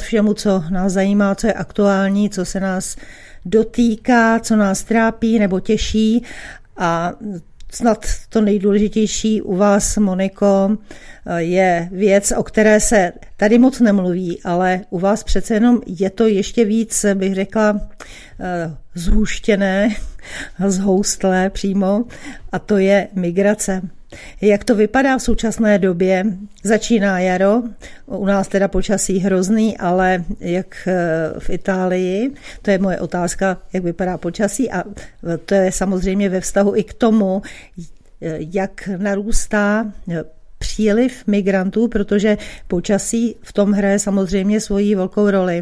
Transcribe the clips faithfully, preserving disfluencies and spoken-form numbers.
všemu, co nás zajímá, co je aktuální, co se nás dotýká, co nás trápí nebo těší. A snad to nejdůležitější u vás, Moniko, je věc, o které se tady moc nemluví, ale u vás přece jenom je to ještě víc, bych řekla, zhuštěné, zhoustlé přímo, a to je migrace. Jak to vypadá v současné době? Začíná jaro, u nás teda počasí hrozný, ale jak v Itálii, to je moje otázka, jak vypadá počasí, a to je samozřejmě ve vztahu i k tomu, jak narůstá příliv migrantů, protože počasí v tom hraje samozřejmě svoji velkou roli.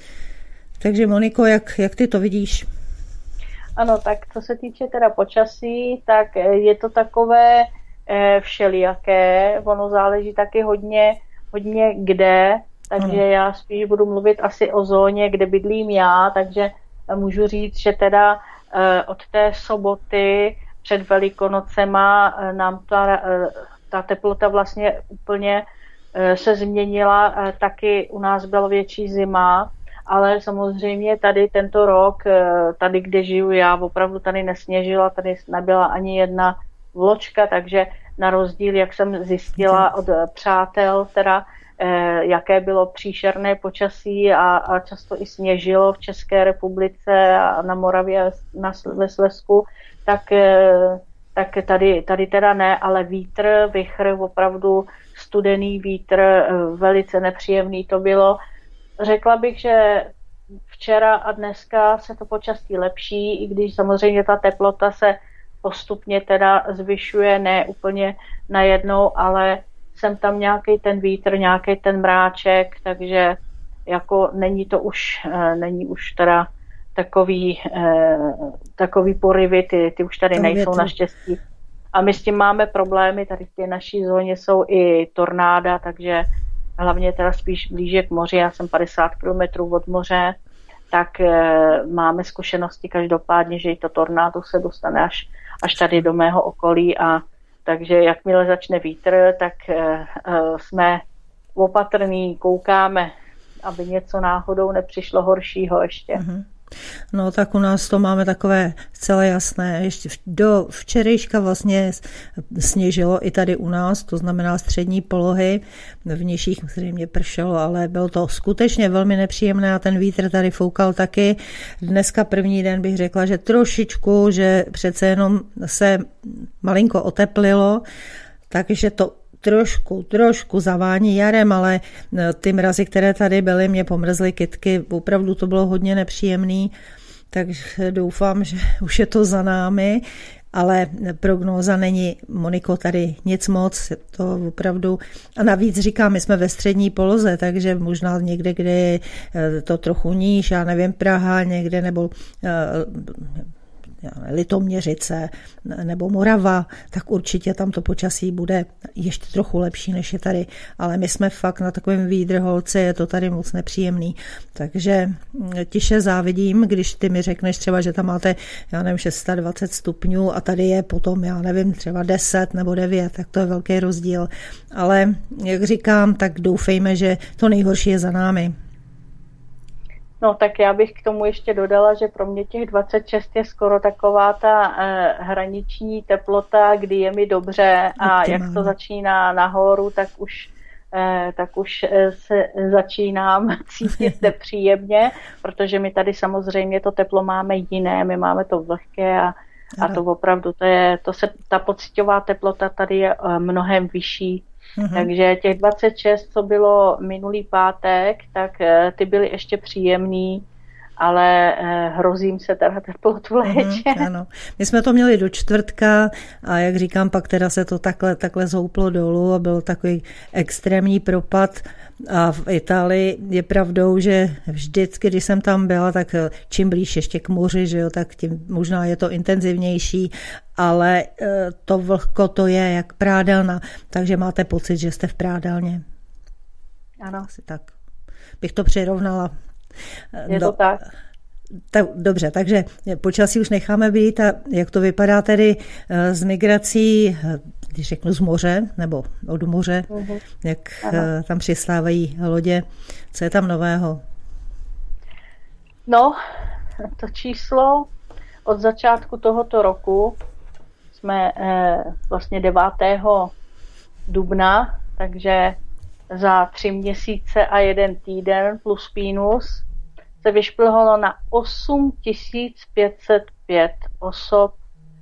Takže Moniko, jak, jak ty to vidíš? Ano, tak co se týče teda počasí, tak je to takové eh, všelijaké, ono záleží taky hodně, hodně kde, takže ano. Já spíš budu mluvit asi o zóně, kde bydlím já, takže můžu říct, že teda eh, od té soboty před Velikonocema eh, nám ta, eh, ta teplota vlastně úplně eh, se změnila, eh, taky u nás byla větší zima, ale samozřejmě tady tento rok, tady kde žiju já, opravdu tady nesněžila, tady nebyla ani jedna vločka, takže na rozdíl, jak jsem zjistila od přátel, teda jaké bylo příšerné počasí a, a často i sněžilo v České republice a na Moravě na, ve Slezsku, tak, tak tady, tady teda ne, ale vítr, vichr, opravdu studený vítr, velice nepříjemný to bylo. Řekla bych, že včera a dneska se to počasí lepší, i když samozřejmě ta teplota se postupně teda zvyšuje, ne úplně najednou, ale jsem tam nějaký ten vítr, nějaký ten mráček, takže jako není to už, není už teda takový, takový poryvy, ty, ty už tady nejsou naštěstí. A my s tím máme problémy, tady v té naší zóně jsou i tornáda, takže hlavně teda spíš blíže k moři, já jsem padesát kilometrů od moře, tak e, máme zkušenosti každopádně, že i to tornádo se dostane až, až tady do mého okolí, a takže jakmile začne vítr, tak e, e, jsme opatrní, koukáme, aby něco náhodou nepřišlo horšího ještě. Mm-hmm. No tak u nás to máme takové zcela jasné. Ještě do včerejška vlastně sněžilo i tady u nás, to znamená střední polohy, v nižších zřejmě pršelo, ale bylo to skutečně velmi nepříjemné a ten vítr tady foukal taky. Dneska první den bych řekla, že trošičku, že přece jenom se malinko oteplilo, takže to trošku, trošku zavání jarem, ale ty mrazy, které tady byly, mě pomrzly kytky, opravdu to bylo hodně nepříjemný, takže doufám, že už je to za námi, ale prognóza není, Moniko, tady nic moc, to opravdu, a navíc říkám, my jsme ve střední poloze, takže možná někde, kde je to trochu níž, já nevím, Praha někde, nebo Litoměřice nebo Morava, tak určitě tam to počasí bude ještě trochu lepší, než je tady, ale my jsme fakt na takovém výdrholci, je to tady moc nepříjemný, takže tiše závidím, když ty mi řekneš třeba, že tam máte, já nevím, dvacet šest stupňů a tady je potom, já nevím, třeba deset nebo devět, tak to je velký rozdíl, ale jak říkám, tak doufejme, že to nejhorší je za námi. No tak já bych k tomu ještě dodala, že pro mě těch dvacet šest je skoro taková ta eh, hraniční teplota, kdy je mi dobře a optimálně. Jak to začíná nahoru, tak už, eh, tak už eh, se začínám cítit nepříjemně, protože my tady samozřejmě to teplo máme jiné, my máme to vlhké a, a to opravdu, to je, to se, ta pocitová teplota tady je eh, mnohem vyšší. Uhum. Takže těch dvacet šest, co bylo minulý pátek, tak ty byly ještě příjemný, ale hrozím se teda teplotu v létě. Uhum, ano. My jsme to měli do čtvrtka a jak říkám, pak teda se to takhle, takhle zouplo dolů a byl takový extrémní propad. A v Itálii je pravdou, že vždycky, když jsem tam byla, tak čím blíž ještě k moři, že jo, tak tím možná je to intenzivnější, ale to vlhko to je jak prádelna, takže máte pocit, že jste v prádelně. Ano. Asi tak bych to přirovnala. Je to no, tak. Tak, dobře, takže počasí už necháme být a jak to vypadá tedy s migrací, když řeknu z moře, nebo od moře, mm-hmm. jak ano. tam přistávají lodě. Co je tam nového? No, to číslo od začátku tohoto roku jsme eh, vlastně devátého dubna, takže za tři měsíce a jeden týden plus minus se vyšplhalo na osm tisíc pět set pět osob,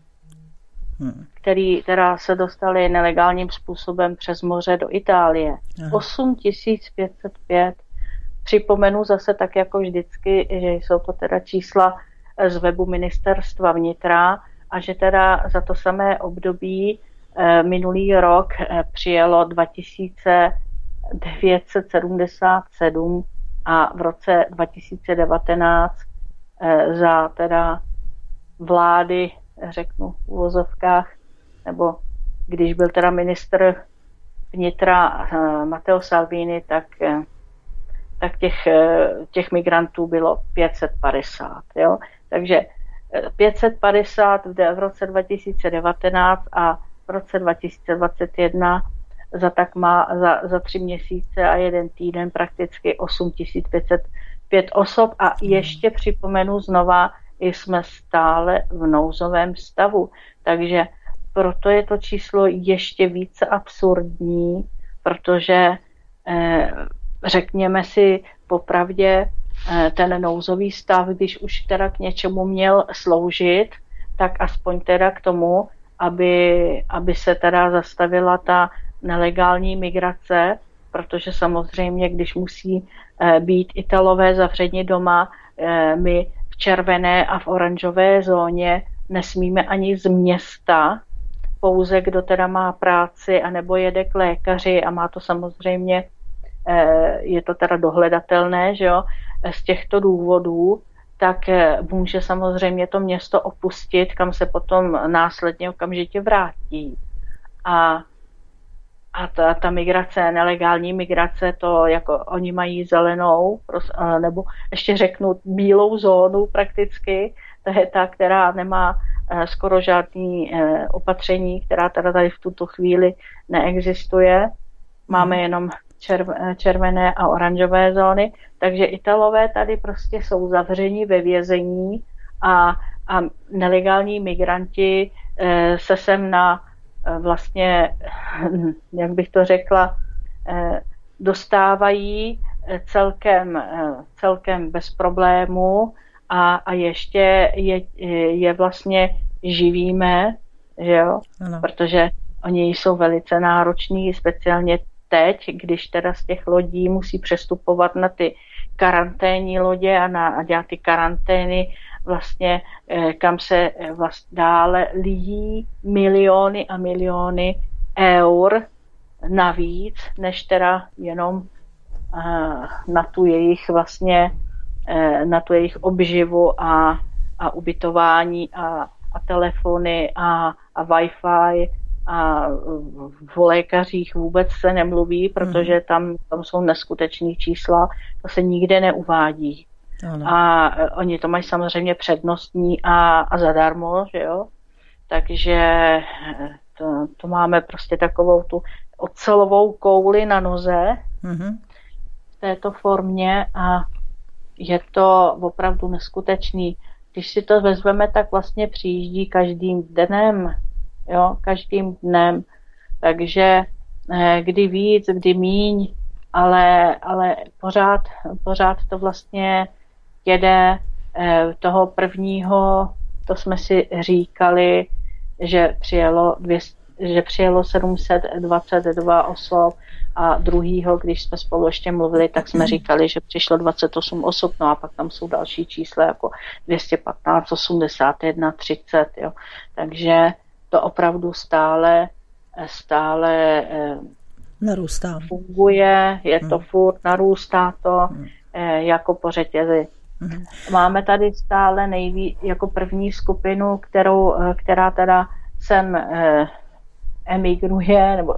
hmm. který teda se dostali nelegálním způsobem přes moře do Itálie. Aha. osm tisíc pět set pět. Připomenu zase tak jako vždycky, že jsou to teda čísla z webu ministerstva vnitra a že teda za to samé období eh, minulý rok eh, přijelo dva tisíce devět set sedmdesát sedm a v roce dva tisíce devatenáct eh, za teda vlády, řeknu v uvozovkách, nebo když byl teda ministr vnitra eh, Matteo Salvini, tak eh, tak těch, těch migrantů bylo pět set padesát. Jo? Takže pět set padesát v roce dva tisíce devatenáct a v roce dva tisíce dvacet jedna za, tak má, za, za tři měsíce a jeden týden prakticky osm tisíc pět set pět osob. A ještě připomenu znova, jsme stále v nouzovém stavu. Takže proto je to číslo ještě více absurdní, protože eh, řekněme si popravdě, ten nouzový stav, když už teda k něčemu měl sloužit, tak aspoň teda k tomu, aby, aby se teda zastavila ta nelegální migrace, protože samozřejmě, když musí být Italové zavřeni doma, my v červené a v oranžové zóně nesmíme ani z města, pouze kdo teda má práci anebo jede k lékaři a má to samozřejmě, je to teda dohledatelné, že jo, z těchto důvodů, tak může samozřejmě to město opustit, kam se potom následně okamžitě vrátí. A, a ta, ta migrace, nelegální migrace, to jako oni mají zelenou, nebo ještě řeknu bílou zónu prakticky, to je ta, která nemá skoro žádný opatření, která teda tady v tuto chvíli neexistuje. Máme jenom červené a oranžové zóny, takže Italové tady prostě jsou zavření ve vězení a, a nelegální migranti e, se sem na e, vlastně, jak bych to řekla, e, dostávají celkem, e, celkem bez problému a, a ještě je, je vlastně živíme, že jo? Ano. Protože oni jsou velice nároční, speciálně teď, když teda z těch lodí musí přestupovat na ty karanténní lodě a, na, a dělat ty karantény, vlastně kam se vlastně dále lijí miliony a miliony eur navíc, než teda jenom na tu jejich vlastně, na tu jejich obživu a, a ubytování a, a telefony a, a Wi-Fi. A o lékařích vůbec se nemluví, protože tam, tam jsou neskutečné čísla, to se nikde neuvádí. Ano. A oni to mají samozřejmě přednostní a, a zadarmo, že jo? Takže to, to máme prostě takovou tu ocelovou kouli na noze mm-hmm. v této formě a je to opravdu neskutečný. Když si to vezmeme, tak vlastně přijíždí každým dnem, jo, každým dnem, takže eh, kdy víc, kdy míň, ale, ale pořád, pořád to vlastně jede eh, toho prvního, to jsme si říkali, že přijelo, dvě, že přijelo sedm set dvacet dva osob a druhýho, když jsme spolu ještě mluvili, tak jsme říkali, že přišlo dvacet osm osob, no a pak tam jsou další čísla jako dvě stě patnáct, osmdesát jedna, třicet, jo, takže to opravdu stále, stále narůstá. Funguje, je to hmm. furt, narůstá to hmm. jako po řetězi. Hmm. Máme tady stále nejvíc, jako první skupinu, kterou, která teda sem emigruje, nebo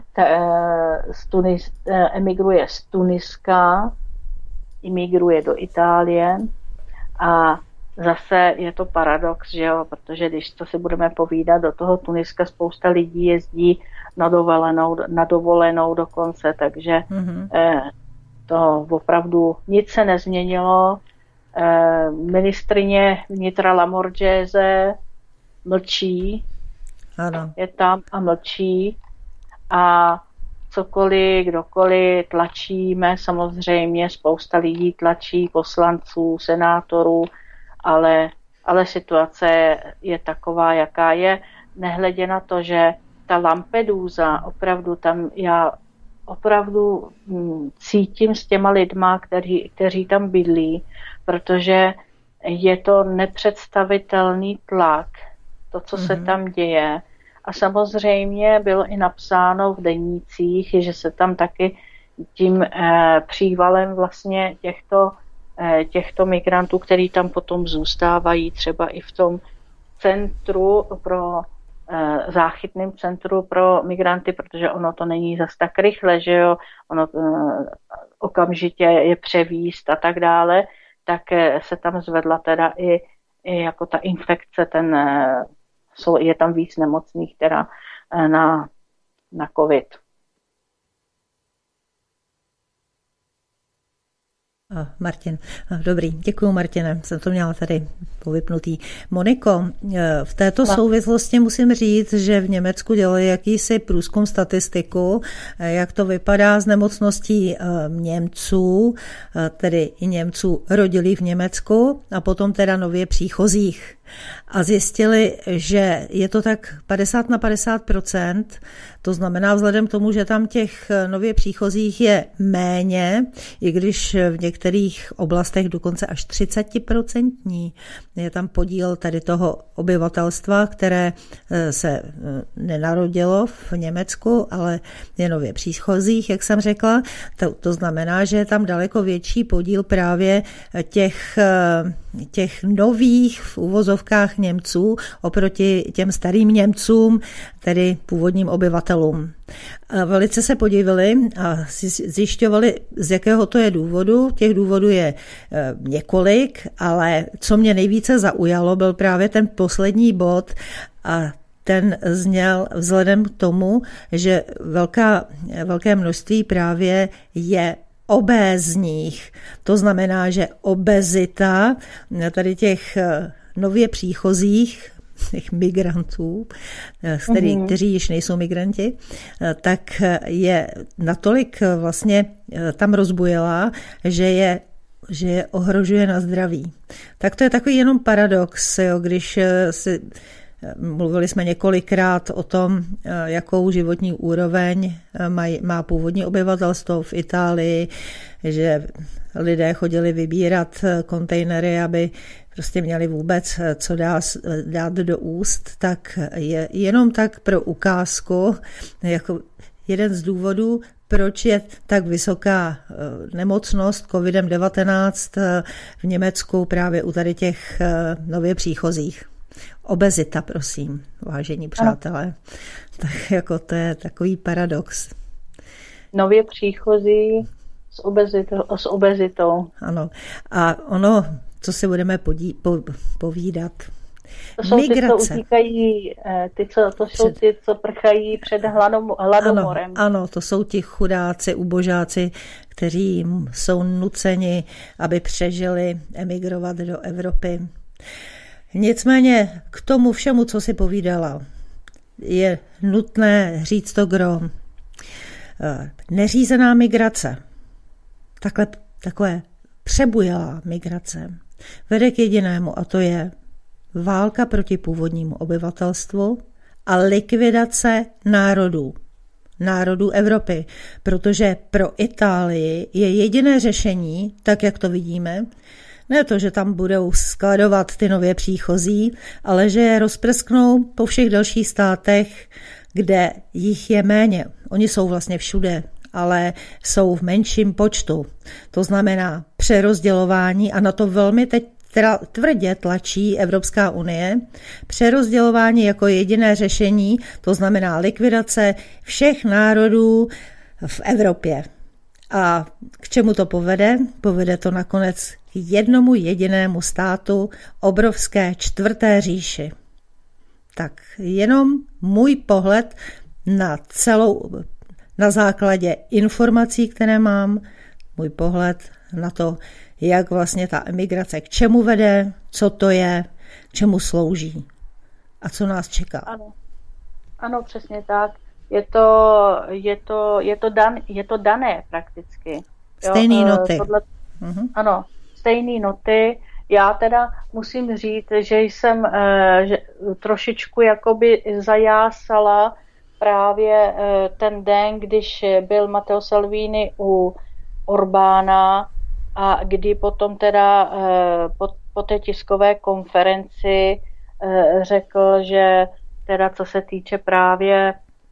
z Tunis, emigruje z Tuniska, imigruje do Itálie a zase je to paradox, že jo, protože když to si budeme povídat, do toho Tuniska spousta lidí jezdí na dovolenou, na dovolenou dokonce, takže mm-hmm. eh, to opravdu nic se nezměnilo. Eh, ministryně vnitra Lamorgese mlčí, ano. Je tam a mlčí a cokoliv, kdokoliv tlačíme, samozřejmě spousta lidí tlačí, poslanců, senátorů, ale, ale situace je taková, jaká je, nehledě na to, že ta Lampedusa, opravdu tam já opravdu hm, cítím s těma lidma, kteří, kteří tam bydlí, protože je to nepředstavitelný tlak, to, co mm-hmm. se tam děje. A samozřejmě bylo i napsáno v denících, že se tam taky tím eh, přívalem vlastně těchto, eh, těchto migrantů, který tam potom zůstávají, třeba i v tom centru pro eh, záchytném centru pro migranty, protože ono to není zas tak rychle, že jo, ono eh, okamžitě je převízt a tak dále, tak eh, se tam zvedla teda i, i jako ta infekce, ten eh, jsou, je tam víc nemocných teda na, na covid. Martin, dobrý, děkuju Martine, jsem to měla tady povypnutý. Moniko, v této souvislosti musím říct, že v Německu dělali jakýsi průzkum statistiku, jak to vypadá s nemocností Němců, tedy i Němců rodilých v Německu a potom teda nově příchozích. A zjistili, že je to tak padesát na padesát procent, to znamená vzhledem k tomu, že tam těch nově příchozích je méně, i když v některých oblastech dokonce až třicet procent je tam podíl tady toho obyvatelstva, které se nenarodilo v Německu, ale je nově příchozích, jak jsem řekla. To, to znamená, že je tam daleko větší podíl právě těch, těch nových v uvozovkách Němců oproti těm starým Němcům, tedy původním obyvatelům. A velice se podívali a zjišťovali, z jakého to je důvodu. Těch důvodů je několik, ale co mě nejvíce zaujalo, byl právě ten poslední bod a ten zněl vzhledem k tomu, že velká, velké množství právě je obézních. To znamená, že obezita tady těch nově příchozích, těch migrantů, který, mm-hmm. kteří již nejsou migranti, tak je natolik vlastně tam rozbujela, že je, že je ohrožuje na zdraví. Tak to je takový jenom paradox, jo, když si mluvili jsme několikrát o tom, jakou životní úroveň má původní obyvatelstvo v Itálii, že lidé chodili vybírat kontejnery, aby prostě měli vůbec co dá, dát do úst, tak je jenom tak pro ukázku, jako jeden z důvodů, proč je tak vysoká nemocnost kovidem devatenáct v Německu právě u tady těch nově příchozích. Obezita, prosím, vážení přátelé. Ano. Tak jako to je takový paradox. Nově příchozí s obezitou. S obezitou. Ano. A ono, co si budeme podí, po, povídat. To jsou Migrace. Ty, co utíkají, ty, co, to jsou ty, co prchají před hladom, hladomorem. Ano, ano, to jsou ti chudáci, ubožáci, kteří jsou nuceni, aby přežili, emigrovat do Evropy. Nicméně k tomu všemu, co si povídala, je nutné říct to gro. Neřízená migrace, takhle, takové přebujelá migrace, vede k jedinému, a to je válka proti původnímu obyvatelstvu a likvidace národů, národů Evropy, protože pro Itálii je jediné řešení, tak jak to vidíme, ne to, že tam budou skladovat ty nově příchozí, ale že je rozprsknou po všech dalších státech, kde jich je méně. Oni jsou vlastně všude, ale jsou v menším počtu. To znamená přerozdělování a na to velmi teď tvrdě tlačí Evropská unie. Přerozdělování jako jediné řešení, to znamená likvidace všech národů v Evropě. A k čemu to povede? Povede to nakonec k jednomu jedinému státu, obrovské čtvrté říši. Tak jenom můj pohled na celou, na základě informací, které mám, můj pohled na to, jak vlastně ta emigrace k čemu vede, co to je, k čemu slouží a co nás čeká. Ano, ano, přesně tak. Je to, je to, je to, dan, je to dané prakticky. Stejný jo, noty. Podle, uh-huh. Ano, stejný noty. Já teda musím říct, že jsem že trošičku jakoby zajásala právě ten den, když byl Matteo Salvini u Orbána a kdy potom teda po, po té tiskové konferenci řekl, že teda co se týče právě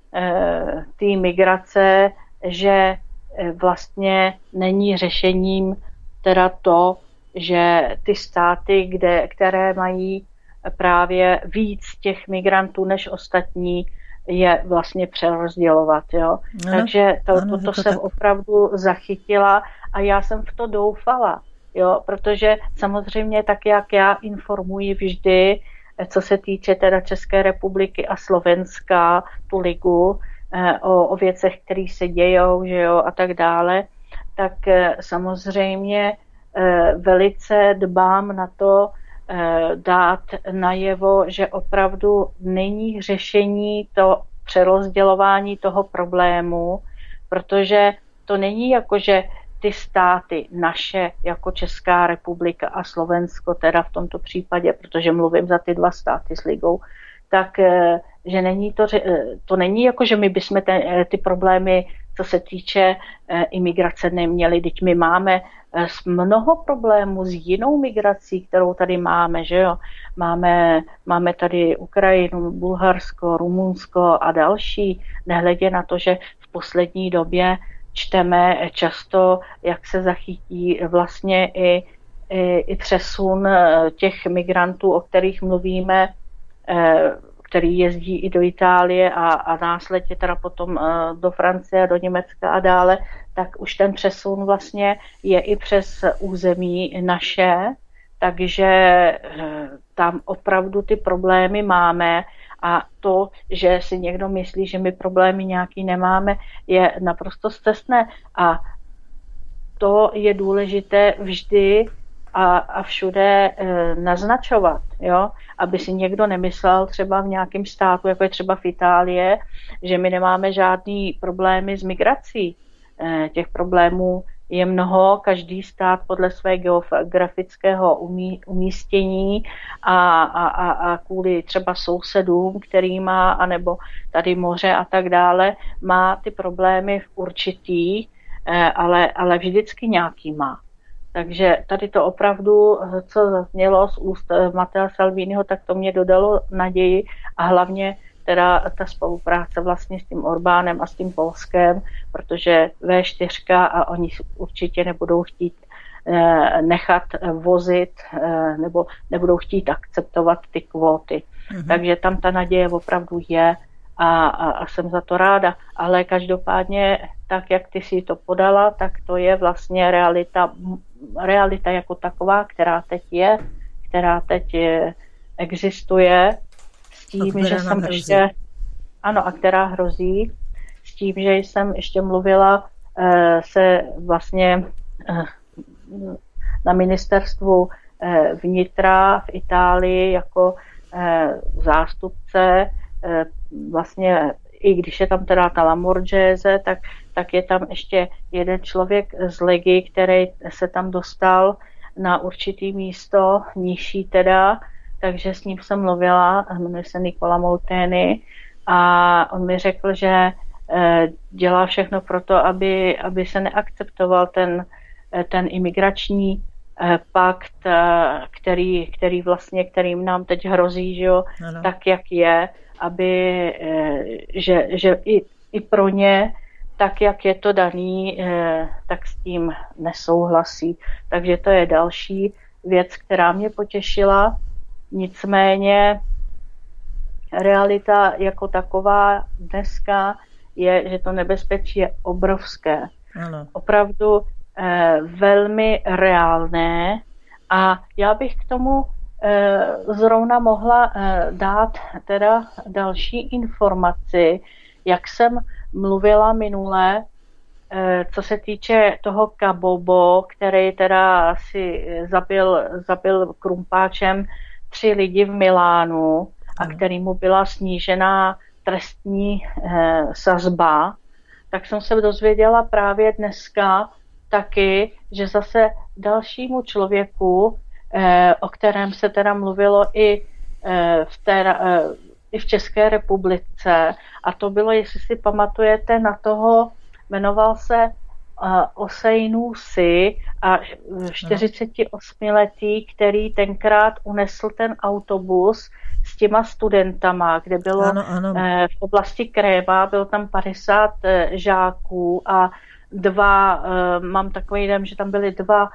té tý migrace, že vlastně není řešením teda to, že ty státy, kde, které mají právě víc těch migrantů než ostatní, je vlastně přerozdělovat. Jo? Ano, Takže to, ano, toto to jsem tak. opravdu zachytila a já jsem v to doufala, jo? Protože samozřejmě tak, jak já informuji vždy, co se týče teda České republiky a Slovenska, tu ligu, o, o věcech, které se dějou, že jo, a tak dále, tak samozřejmě velice dbám na to dát najevo, že opravdu není řešení to přerozdělování toho problému, protože to není jako, že ty státy naše, jako Česká republika a Slovensko, teda v tomto případě, protože mluvím za ty dva státy s ligou, tak že není to, to není jako, že my bychom ten, ty problémy, co se týče imigrace, neměli. Teď my máme mnoho problémů s jinou migrací, kterou tady máme, že jo. Máme, máme tady Ukrajinu, Bulharsko, Rumunsko a další, nehledě na to, že v poslední době čteme často, jak se zachytí vlastně i, i, i přesun těch migrantů, o kterých mluvíme, který jezdí i do Itálie a, a následně teda potom do Francie, do Německa a dále, tak už ten přesun vlastně je i přes území naše, takže tam opravdu ty problémy máme a to, že si někdo myslí, že my problémy nějaký nemáme, je naprosto scestné a to je důležité vždy a, a všude e, naznačovat, jo? Aby si někdo nemyslel třeba v nějakém státu, jako je třeba v Itálii, že my nemáme žádný problémy s migrací. E, těch problémů je mnoho, každý stát podle své geografického umí, umístění a, a, a, a kvůli třeba sousedům, který má, anebo tady moře a tak dále, má ty problémy v určitý, e, ale, ale vždycky nějaký má. Takže tady to opravdu, co zaznělo z úst Mattea Salviniho, tak to mě dodalo naději a hlavně teda ta spolupráce vlastně s tím Orbánem a s tím Polskem, protože vé čtyři a oni určitě nebudou chtít nechat vozit nebo nebudou chtít akceptovat ty kvóty. Mhm. Takže tam ta naděje opravdu je a, a, a jsem za to ráda. Ale každopádně, tak jak ty si to podala, tak to je vlastně realita, realita jako taková, která teď je, která teď je, existuje, s tím, že jsem hrozí. ještě, ano, a která hrozí, s tím, že jsem ještě mluvila eh, se vlastně eh, na ministerstvu eh, vnitra v Itálii jako eh, zástupce, eh, vlastně i když je tam teda ta Lamorgese, tak, tak je tam ještě jeden člověk z Ligy, který se tam dostal na určitý místo, nižší teda, takže s ním jsem mluvila, jmenuje se Nicola Molteni a on mi řekl, že dělá všechno pro to, aby, aby se neakceptoval ten, ten imigrační pakt, který, který vlastně, kterým nám teď hrozí, že jo, tak jak je, aby, že, že i, i pro ně, tak jak je to daný, tak s tím nesouhlasí. Takže to je další věc, která mě potěšila. Nicméně realita jako taková dneska je, že to nebezpečí je obrovské. Ano. Opravdu eh, velmi reálné A já bych k tomu zrovna mohla dát teda další informaci, jak jsem mluvila minule, co se týče toho Kabobo, který teda si zabil, zabil krumpáčem tři lidi v Milánu a kterýmu byla snížená trestní sazba, tak jsem se dozvěděla právě dneska taky, že zase dalšímu člověku, o kterém se teda mluvilo i v, té, i v České republice, a to bylo, jestli si pamatujete na toho, jmenoval se Osei Nussi a čtyřicetiosmiletý, který tenkrát unesl ten autobus s těma studentama, kde bylo ano, ano. v oblasti Kréma, bylo tam padesát žáků a dva, mám takový den, že tam byly dva,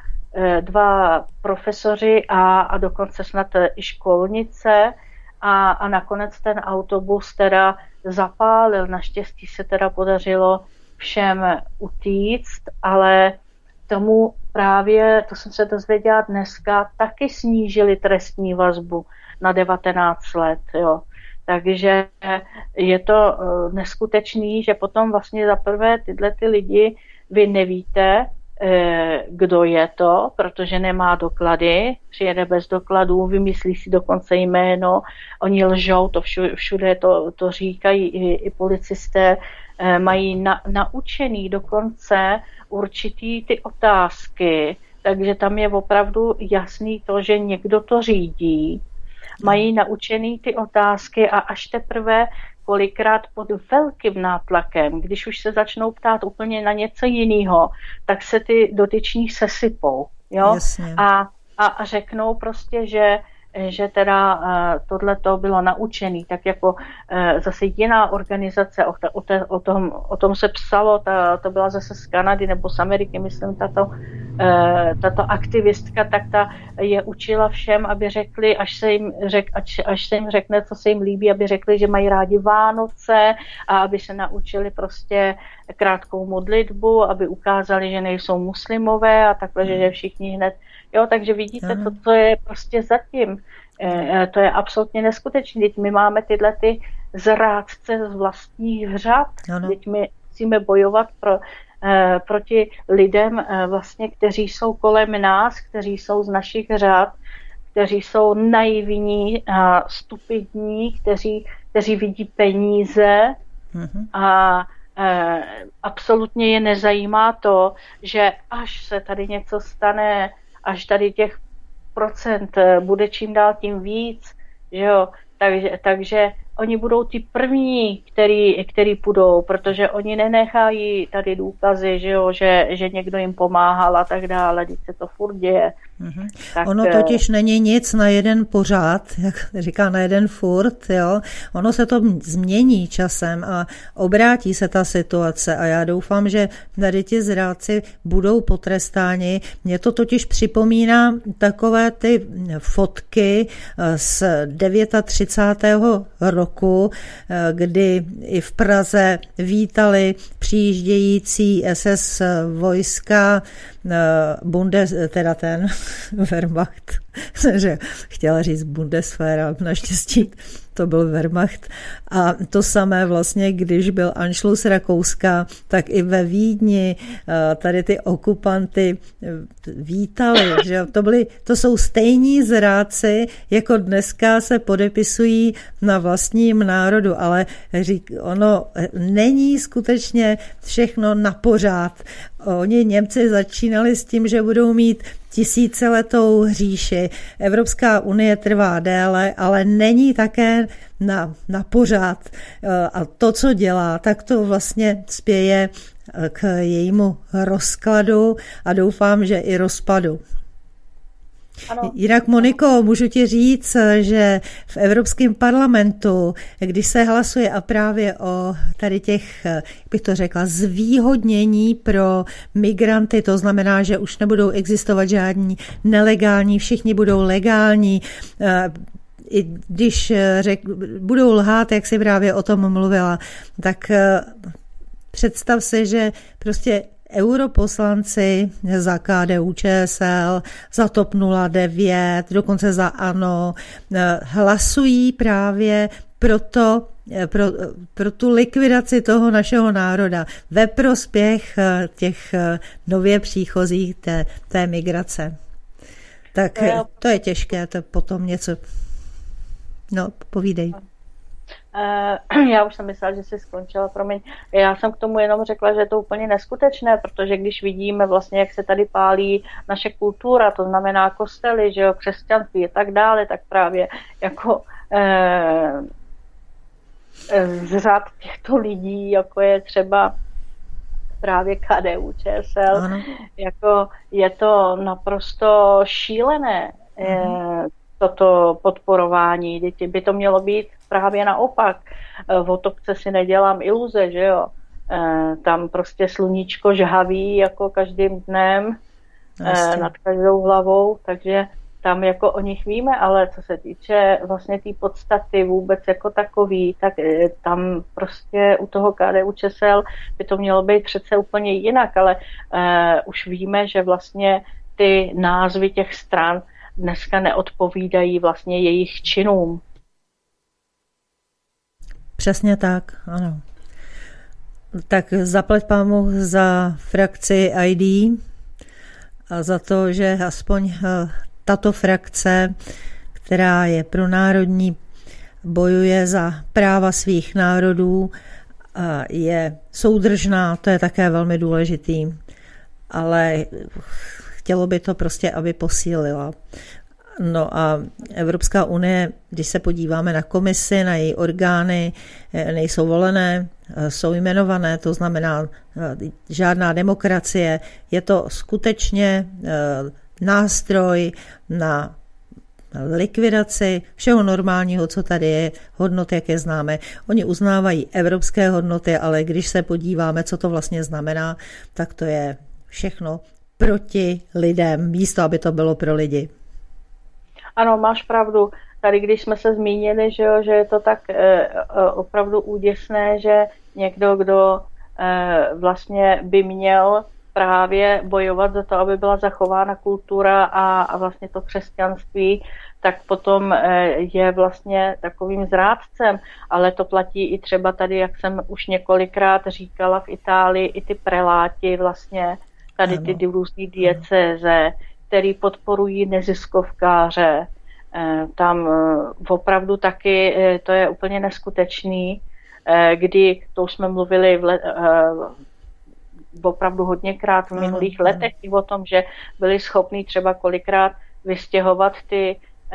dva profesoři a, a dokonce snad i školnice a, a nakonec ten autobus teda zapálil. Naštěstí se teda podařilo všem utíct, ale tomu právě, to jsem se dozvěděla dneska, taky snížili trestní vazbu na devatenáct let, jo. Takže je to neskutečný, že potom vlastně zaprvé tyhle ty lidi, vy nevíte, kdo je to, protože nemá doklady, přijede bez dokladů, vymyslí si dokonce jméno, oni lžou, to všude, všude to, to říkají i, i policisté, mají na, naučený dokonce určitý ty otázky, takže tam je opravdu jasný to, že někdo to řídí, mají naučený ty otázky a až teprve kolikrát pod velkým nátlakem, když už se začnou ptát úplně na něco jiného, tak se ty dotyční sesypou. Jo? A, a řeknou prostě, že že teda uh, tohleto bylo naučený, tak jako uh, zase jiná organizace, o, o, te, o, tom, o tom se psalo, ta, to byla zase z Kanady nebo z Ameriky, myslím, tato, uh, tato aktivistka, tak ta je učila všem, aby řekli, až se, jim řek, až, až se jim řekne, co se jim líbí, aby řekli, že mají rádi Vánoce a aby se naučili prostě krátkou modlitbu, aby ukázali, že nejsou muslimové a takhle, že všichni hned. Jo, takže vidíte, to, co je prostě zatím. E, to je absolutně neskutečné. Teď my máme tyhle ty zrádce z vlastních řad. Teď my musíme bojovat pro, e, proti lidem, e, vlastně, kteří jsou kolem nás, kteří jsou z našich řad, kteří jsou naivní a stupidní, kteří, kteří vidí peníze mm-hmm. a e, absolutně je nezajímá to, že až se tady něco stane, až tady těch procent bude čím dál tím víc, že jo, takže, takže oni budou ti první, který, který půjdou, protože oni nenechají tady důkazy, že jo, že, že někdo jim pomáhal a tak dále, když se to furt děje. Mm-hmm. Tak, ono totiž není nic na jeden pořád, jak říká, na jeden furt, jo. Ono se to změní časem a obrátí se ta situace a já doufám, že tady ti zrádci budou potrestáni. Mně to totiž připomíná takové ty fotky z třicátého devátého roku, kdy i v Praze vítali přijíždějící es es vojska, Bundes, teda ten Wehrmacht, chtěla říct Bundeswehr, naštěstí to byl Wehrmacht. A to samé vlastně, když byl Anschluss Rakouska, tak i ve Vídni tady ty okupanty vítali, že to byly, to jsou stejní zrádci, jako dneska se podepisují na vlastním národu, ale řík, ono není skutečně všechno na pořád. Oni Němci začínali s tím, že budou mít tisíciletou říši. Evropská unie trvá déle, ale není také na, na pořád. A to, co dělá, tak to vlastně spěje k jejímu rozkladu a doufám, že i rozpadu. Ano. Jinak, Moniko, můžu ti říct, že v Evropském parlamentu, když se hlasuje a právě o tady těch, jak bych to řekla, zvýhodnění pro migranty, to znamená, že už nebudou existovat žádní nelegální, všichni budou legální, i když řek, budou lhát, jak jsi právě o tom mluvila, tak představ si, že prostě europoslanci za K D U Č S L, za T O P nula devět, dokonce za ANO, hlasují právě proto, pro, pro tu likvidaci toho našeho národa ve prospěch těch nově příchozích té, té migrace. Tak to je těžké, to potom něco... No, povídej. Já už jsem myslela, že jsi skončila, promiň. Já jsem k tomu jenom řekla, že je to úplně neskutečné, protože když vidíme vlastně, jak se tady pálí naše kultura, to znamená kostely, že jo, křesťanství a tak dále, tak právě jako eh, z řad těchto lidí, jako je třeba právě K D U Č S L, ano. Jako je to naprosto šílené. Ano. Toto podporování dětí. By to mělo být právě naopak. V Otokce si nedělám iluze, že jo. Tam prostě sluníčko žhaví jako každým dnem Jasně. nad každou hlavou, takže tam jako o nich víme, ale co se týče vlastně té tý podstaty vůbec jako takový, tak tam prostě u toho K D U Č S L by to mělo být přece úplně jinak, ale uh, už víme, že vlastně ty názvy těch stran dneska neodpovídají vlastně jejich činům. Přesně tak, ano. Tak zaplať pámu za frakci I D a za to, že aspoň tato frakce, která je pronárodní, bojuje za práva svých národů, je soudržná, to je také velmi důležitý, ale chtělo by to prostě, aby posílila. No a Evropská unie, když se podíváme na komisi, na její orgány, nejsou volené, jsou jmenované, to znamená žádná demokracie. Je to skutečně nástroj na likvidaci všeho normálního, co tady je, hodnot, jak je známe. Oni uznávají evropské hodnoty, ale když se podíváme, co to vlastně znamená, tak to je všechno proti lidem, místo, aby to bylo pro lidi. Ano, máš pravdu. Tady, když jsme se zmínili, že, jo, že je to tak eh, opravdu úděsné, že někdo, kdo eh, vlastně by měl právě bojovat za to, aby byla zachována kultura a, a vlastně to křesťanství, tak potom eh, je vlastně takovým zrádcem. Ale to platí i třeba tady, jak jsem už několikrát říkala v Itálii, i ty preláti vlastně, tady ty různý diecéze, který podporují neziskovkáře. Tam opravdu taky to je úplně neskutečný, kdy, to už jsme mluvili v let, opravdu hodněkrát v minulých letech i o tom, že byli schopní třeba kolikrát vystěhovat ty,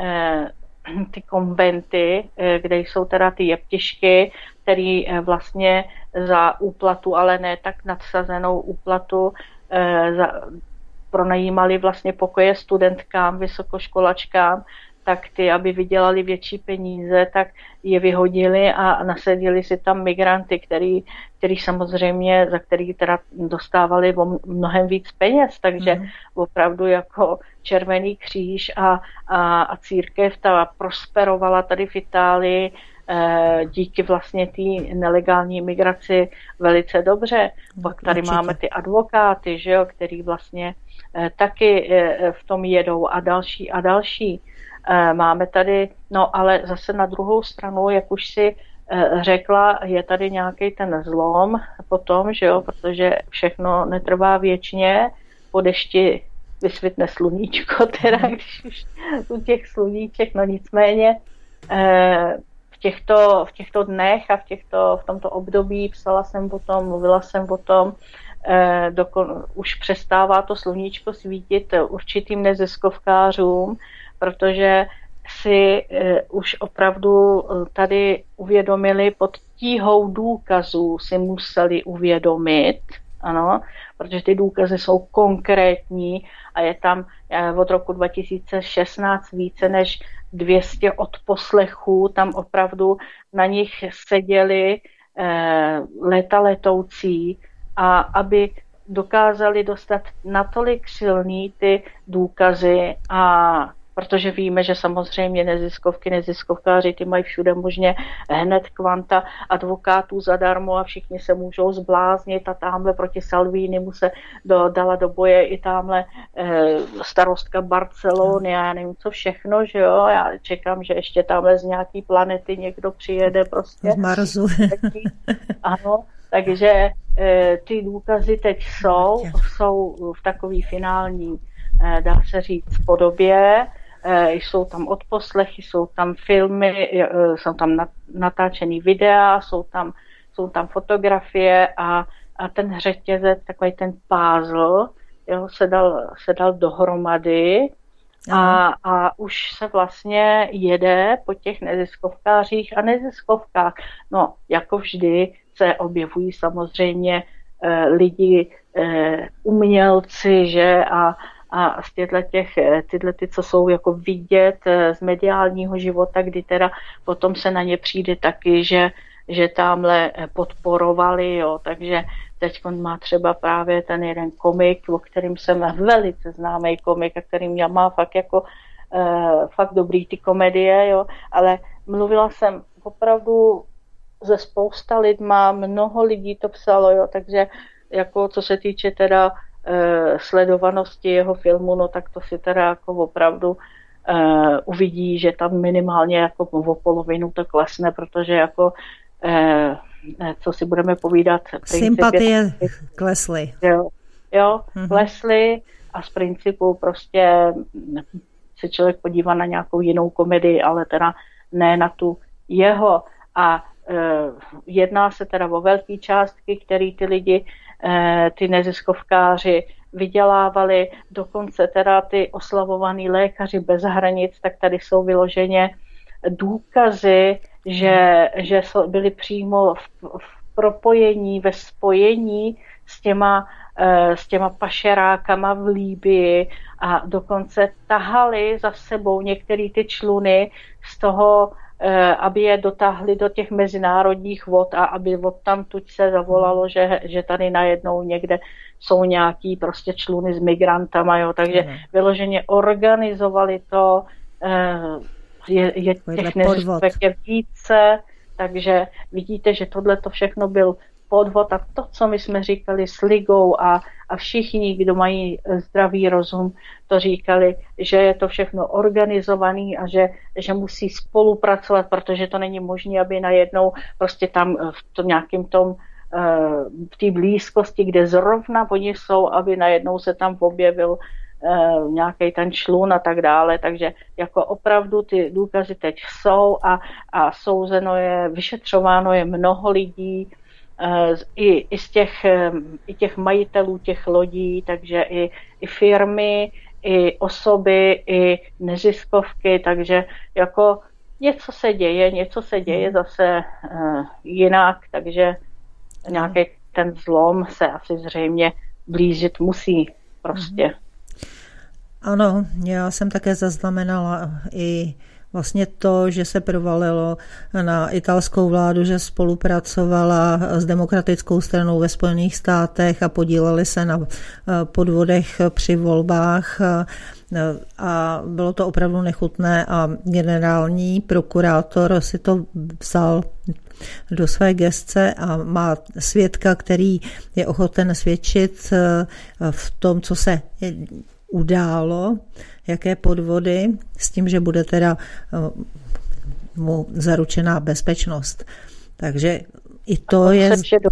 ty konventy, kde jsou teda ty jeptišky, který vlastně za úplatu, ale ne tak nadsazenou úplatu, za, pronajímali vlastně pokoje studentkám, vysokoškolačkám, tak ty, aby vydělali větší peníze, tak je vyhodili a nasadili si tam migranty, který, který samozřejmě, za který teda dostávali mnohem víc peněz, takže mm. opravdu jako Červený kříž a, a, a církev ta prosperovala tady v Itálii eh, díky vlastně té nelegální migraci velice dobře. Pak tady Určitě. Máme ty advokáty, že jo, který vlastně eh, taky eh, v tom jedou a další a další. Máme tady, no ale zase na druhou stranu, jak už si řekla, je tady nějaký ten zlom potom, že jo, protože všechno netrvá věčně, po dešti vysvitne sluníčko, teda když už u těch sluníček, no nicméně v těchto, v těchto dnech a v, těchto, v tomto období psala jsem o tom, mluvila jsem o tom, dokon, už přestává to sluníčko svítit určitým neziskovkářům, protože si uh, už opravdu tady uvědomili, pod tíhou důkazů si museli uvědomit, ano, protože ty důkazy jsou konkrétní a je tam uh, od roku dva tisíce šestnáct více než dvě stě odposlechů, tam opravdu na nich seděli uh, léta letoucí a aby dokázali dostat natolik silný ty důkazy a protože víme, že samozřejmě neziskovky, neziskovkáři, ty mají všude možně hned kvanta advokátů zadarmo a všichni se můžou zbláznit a tamhle proti Salvinimu se do, dala do boje i tamhle eh, starostka Barcelony a já nevím co všechno, že jo, já čekám, že ještě tamhle z nějaký planety někdo přijede prostě. Z Marsu. Ano, takže eh, ty důkazy teď jsou, jsou v takový finální, eh, dá se říct, podobě. Jsou tam odposlechy, jsou tam filmy, jsou tam natáčený videa, jsou tam, jsou tam fotografie a, a ten řetězec, takový ten puzzle, jo, se dal, se dal dohromady a, a už se vlastně jede po těch neziskovkářích a neziskovkách. No, jako vždy se objevují samozřejmě eh, lidi, eh, umělci, že, a a z těchto těch, tyhle ty, co jsou jako vidět z mediálního života, kdy teda potom se na ně přijde taky, že, že tamhle podporovali, jo, takže teď má třeba právě ten jeden komik, o kterým jsem velice známý komik, a který mě má fakt jako uh, fakt dobrý ty komedie, jo, ale mluvila jsem opravdu ze spousta lidma, mnoho lidí to psalo, jo, takže jako co se týče teda sledovanosti jeho filmu, no tak to si teda jako opravdu uh, uvidí, že tam minimálně jako o polovinu to klesne, protože jako uh, co si budeme povídat. Sympatie klesly. Jo, jo mm-hmm. klesly a z principu prostě se člověk podívá na nějakou jinou komedii, ale teda ne na tu jeho. A uh, jedná se teda o velké částky, které ty lidi ty neziskovkáři vydělávali, dokonce teda ty oslavovaní lékaři bez hranic, tak tady jsou vyloženě důkazy, že, že byli přímo v, v propojení, ve spojení s těma, s těma pašerákama v Libyi a dokonce tahali za sebou některé ty čluny z toho, aby je dotáhli do těch mezinárodních vod a aby odtamtud se zavolalo, že, že tady najednou někde jsou nějaký prostě čluny s migrantama, jo, takže mm. vyloženě organizovali to, je, je těch neziskovek je více, takže vidíte, že tohle to všechno byl podvod a to, co my jsme říkali s ligou a, a všichni, kdo mají zdravý rozum, to říkali, že je to všechno organizovaný a že, že musí spolupracovat, protože to není možné, aby najednou prostě tam v tom nějakým tom v té blízkosti, kde zrovna oni jsou, aby najednou se tam objevil nějaký ten člun a tak dále, takže jako opravdu ty důkazy teď jsou a, a souzeno je, vyšetřováno je mnoho lidí, I, i z těch, i těch majitelů těch lodí, takže i, i firmy, i osoby, i neziskovky, takže jako něco se děje, něco se děje zase uh, jinak, takže nějaký ten zlom se asi zřejmě blížit musí prostě. Ano, já jsem také zaznamenala i vlastně to, že se provalilo na italskou vládu, že spolupracovala s demokratickou stranou ve Spojených státech a podíleli se na podvodech při volbách a bylo to opravdu nechutné a generální prokurátor si to vzal do své gesce a má svědka, který je ochoten svědčit v tom, co se událo, jaké podvody, s tím, že bude teda mu zaručená bezpečnost. Takže i to je,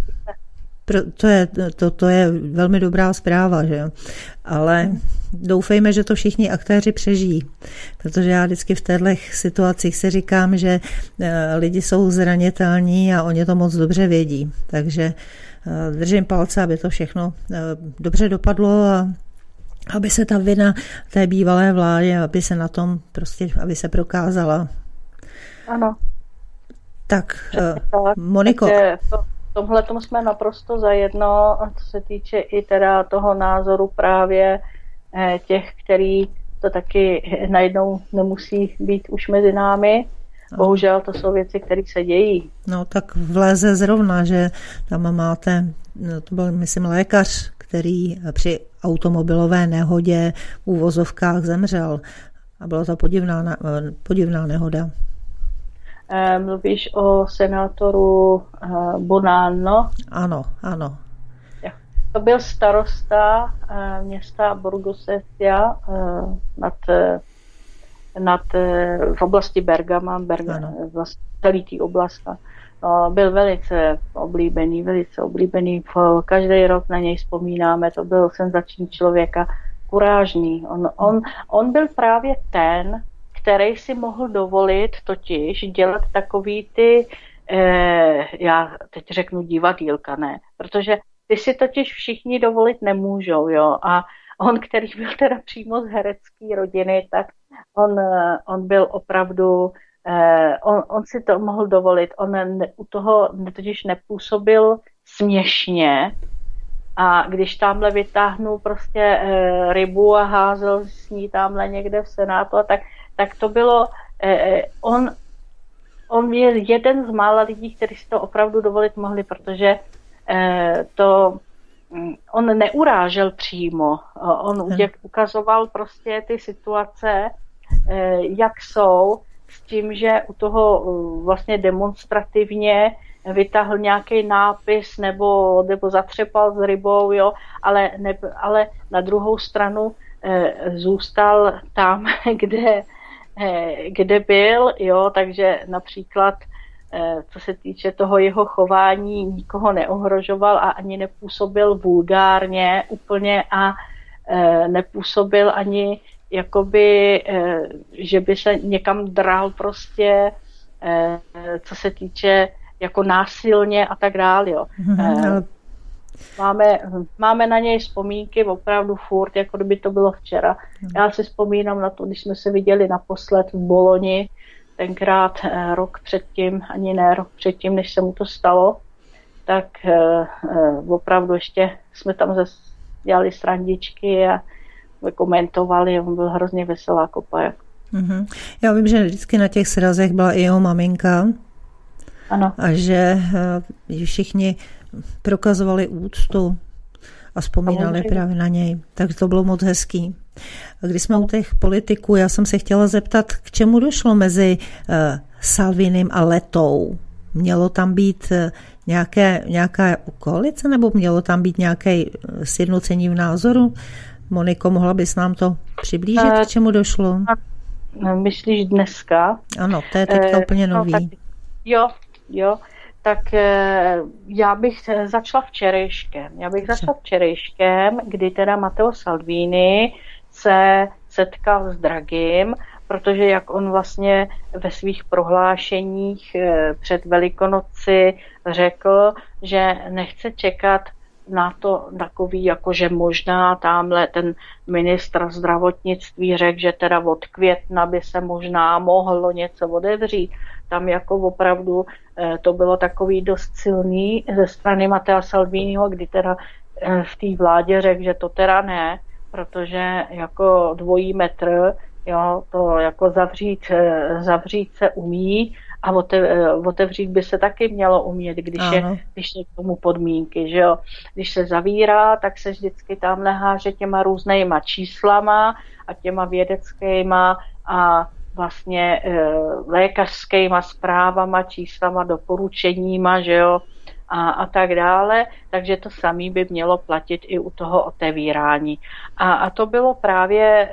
to je, to, to je velmi dobrá zpráva, že jo? Ale doufejme, že to všichni aktéři přežijí, protože já vždycky v těchto situacích si říkám, že lidi jsou zranitelní a oni to moc dobře vědí. Takže držím palce, aby to všechno dobře dopadlo a aby se ta vina té bývalé vládě, aby se na tom prostě, aby se prokázala. Ano. Tak, tak. Moniko. To, v tomhle tom jsme naprosto zajedno, co se týče i teda toho názoru právě těch, který to taky najednou nemusí být už mezi námi. Bohužel to jsou věci, které se dějí. No tak vleze zrovna, že tam máte, no, to byl myslím lékař, který při automobilové nehodě v úvozovkách zemřel. A byla to podivná, podivná nehoda. Mluvíš o senátoru Bonanno? Ano, ano. To byl starosta města Borgosesia nad, nad, v oblasti Bergama, Bergama vlastně celý tý oblast. No, byl velice oblíbený, velice oblíbený. Každý rok na něj vzpomínáme, to byl senzační člověk a kurážný. On, on, on byl právě ten, který si mohl dovolit totiž dělat takový ty, eh, já teď řeknu divadýlka, ne, protože ty si totiž všichni dovolit nemůžou, jo, a on, který byl teda přímo z herecké rodiny, tak on, on byl opravdu, eh, on, on si to mohl dovolit, on ne, u toho totiž nepůsobil směšně a když tamhle vytáhnul prostě eh, rybu a házel s ní tamhle někde v Senátu, tak, tak to bylo, eh, on, on je jeden z mála lidí, kteří si to opravdu dovolit mohli, protože to on neurážel přímo, on ukazoval prostě ty situace, jak jsou, s tím, že u toho vlastně demonstrativně vytáhl nějaký nápis nebo, nebo zatřepal s rybou, jo, ale, ne, ale na druhou stranu zůstal tam, kde, kde byl, jo, takže například co se týče toho jeho chování, nikoho neohrožoval a ani nepůsobil vulgárně úplně a e, nepůsobil ani jakoby, e, že by se někam dral prostě, e, co se týče jako násilně a tak dále. Jo. E, máme, máme na něj vzpomínky opravdu furt, jako kdyby to bylo včera. Já si vzpomínám na to, když jsme se viděli naposled v Boloni, tenkrát eh, rok předtím, ani ne rok předtím, než se mu to stalo, tak eh, eh, opravdu ještě jsme tam zase dělali srandičky a komentovali, on byl hrozně veselá kopa. Mm-hmm. Já vím, že vždycky na těch srazech byla i jeho maminka. Ano. A že eh, všichni prokazovali úctu a vzpomínali právě na něj. Tak to bylo moc hezký. A když jsme u těch politiků, já jsem se chtěla zeptat, k čemu došlo mezi uh, Salvinim a Letou? Mělo tam být uh, nějaké, nějaká koalice, nebo mělo tam být nějaké sjednocení v názoru? Moniko, mohla bys nám to přiblížit, k čemu došlo? Myslíš dneska? Ano, to je teďka uh, úplně nový. No, tak, jo, jo. Tak já bych začala včerejškem. Já bych začala včerejškem, kdy teda Matteo Salvini se setkal s Draghim, protože jak on vlastně ve svých prohlášeních před Velikonoci řekl, že nechce čekat na to takový, jako že možná tamhle ten ministr zdravotnictví řekl, že teda od května by se možná mohlo něco otevřít. Tam jako opravdu to bylo takový dost silný ze strany Mattea Salviniho, kdy teda v té vládě řekl, že to teda ne, protože jako dvojí metr, jo, to jako zavřít, zavřít se umí a otevřít by se taky mělo umět, když je, když je k tomu podmínky, že jo. Když se zavírá, tak se vždycky tam neháže těma různýma číslama a těma vědeckýma a vlastně e, lékařskýma zprávama, číslama, doporučeníma, že jo, a, a tak dále. Takže to samé by mělo platit i u toho otevírání. A, a to bylo právě e,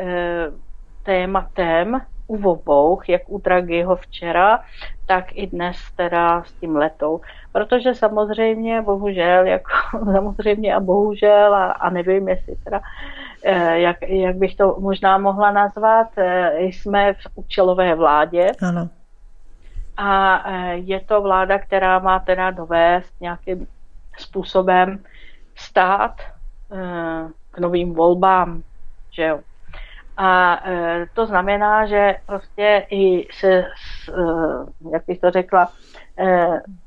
tématem u obou, jak u Draghiho včera, tak i dnes teda s tím Letou. Protože samozřejmě, bohužel, jako samozřejmě a bohužel, a, a nevím, jestli teda, jak, jak bych to možná mohla nazvat, jsme v účelové vládě. Ano. A je to vláda, která má teda dovést nějakým způsobem stát k novým volbám, že jo. A e, to znamená, že prostě i se, e, jak bych to řekla, e,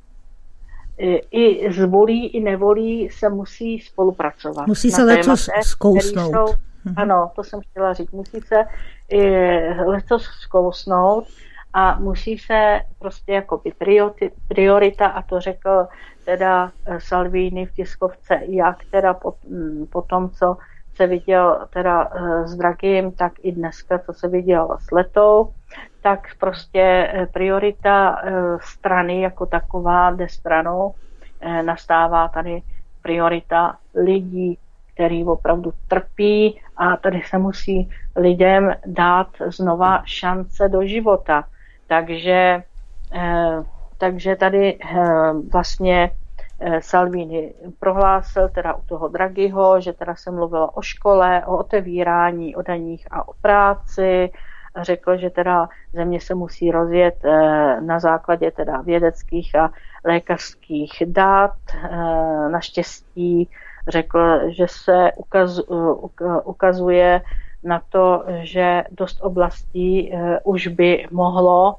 i zvolí, i nevolí se musí spolupracovat. Musí se letos zkousnout. Jsou, ano, to jsem chtěla říct. Musí se letos zkousnout a musí se prostě jako priorita, a to řekl teda Salvini v tiskovce, jak teda po, po tom, co se viděl teda s Dragim, tak i dneska, co se viděl s Letou, tak prostě priorita strany jako taková jde stranou, nastává tady priorita lidí, který opravdu trpí a tady se musí lidem dát znova šance do života. Takže, takže tady vlastně Salvini prohlásil teda u toho Draghiho, že teda se mluvilo o škole, o otevírání, o daních a o práci. Řekl, že teda země se musí rozjet na základě teda vědeckých a lékařských dat. Naštěstí řekl, že se ukaz, ukazuje na to, že dost oblastí už by mohlo,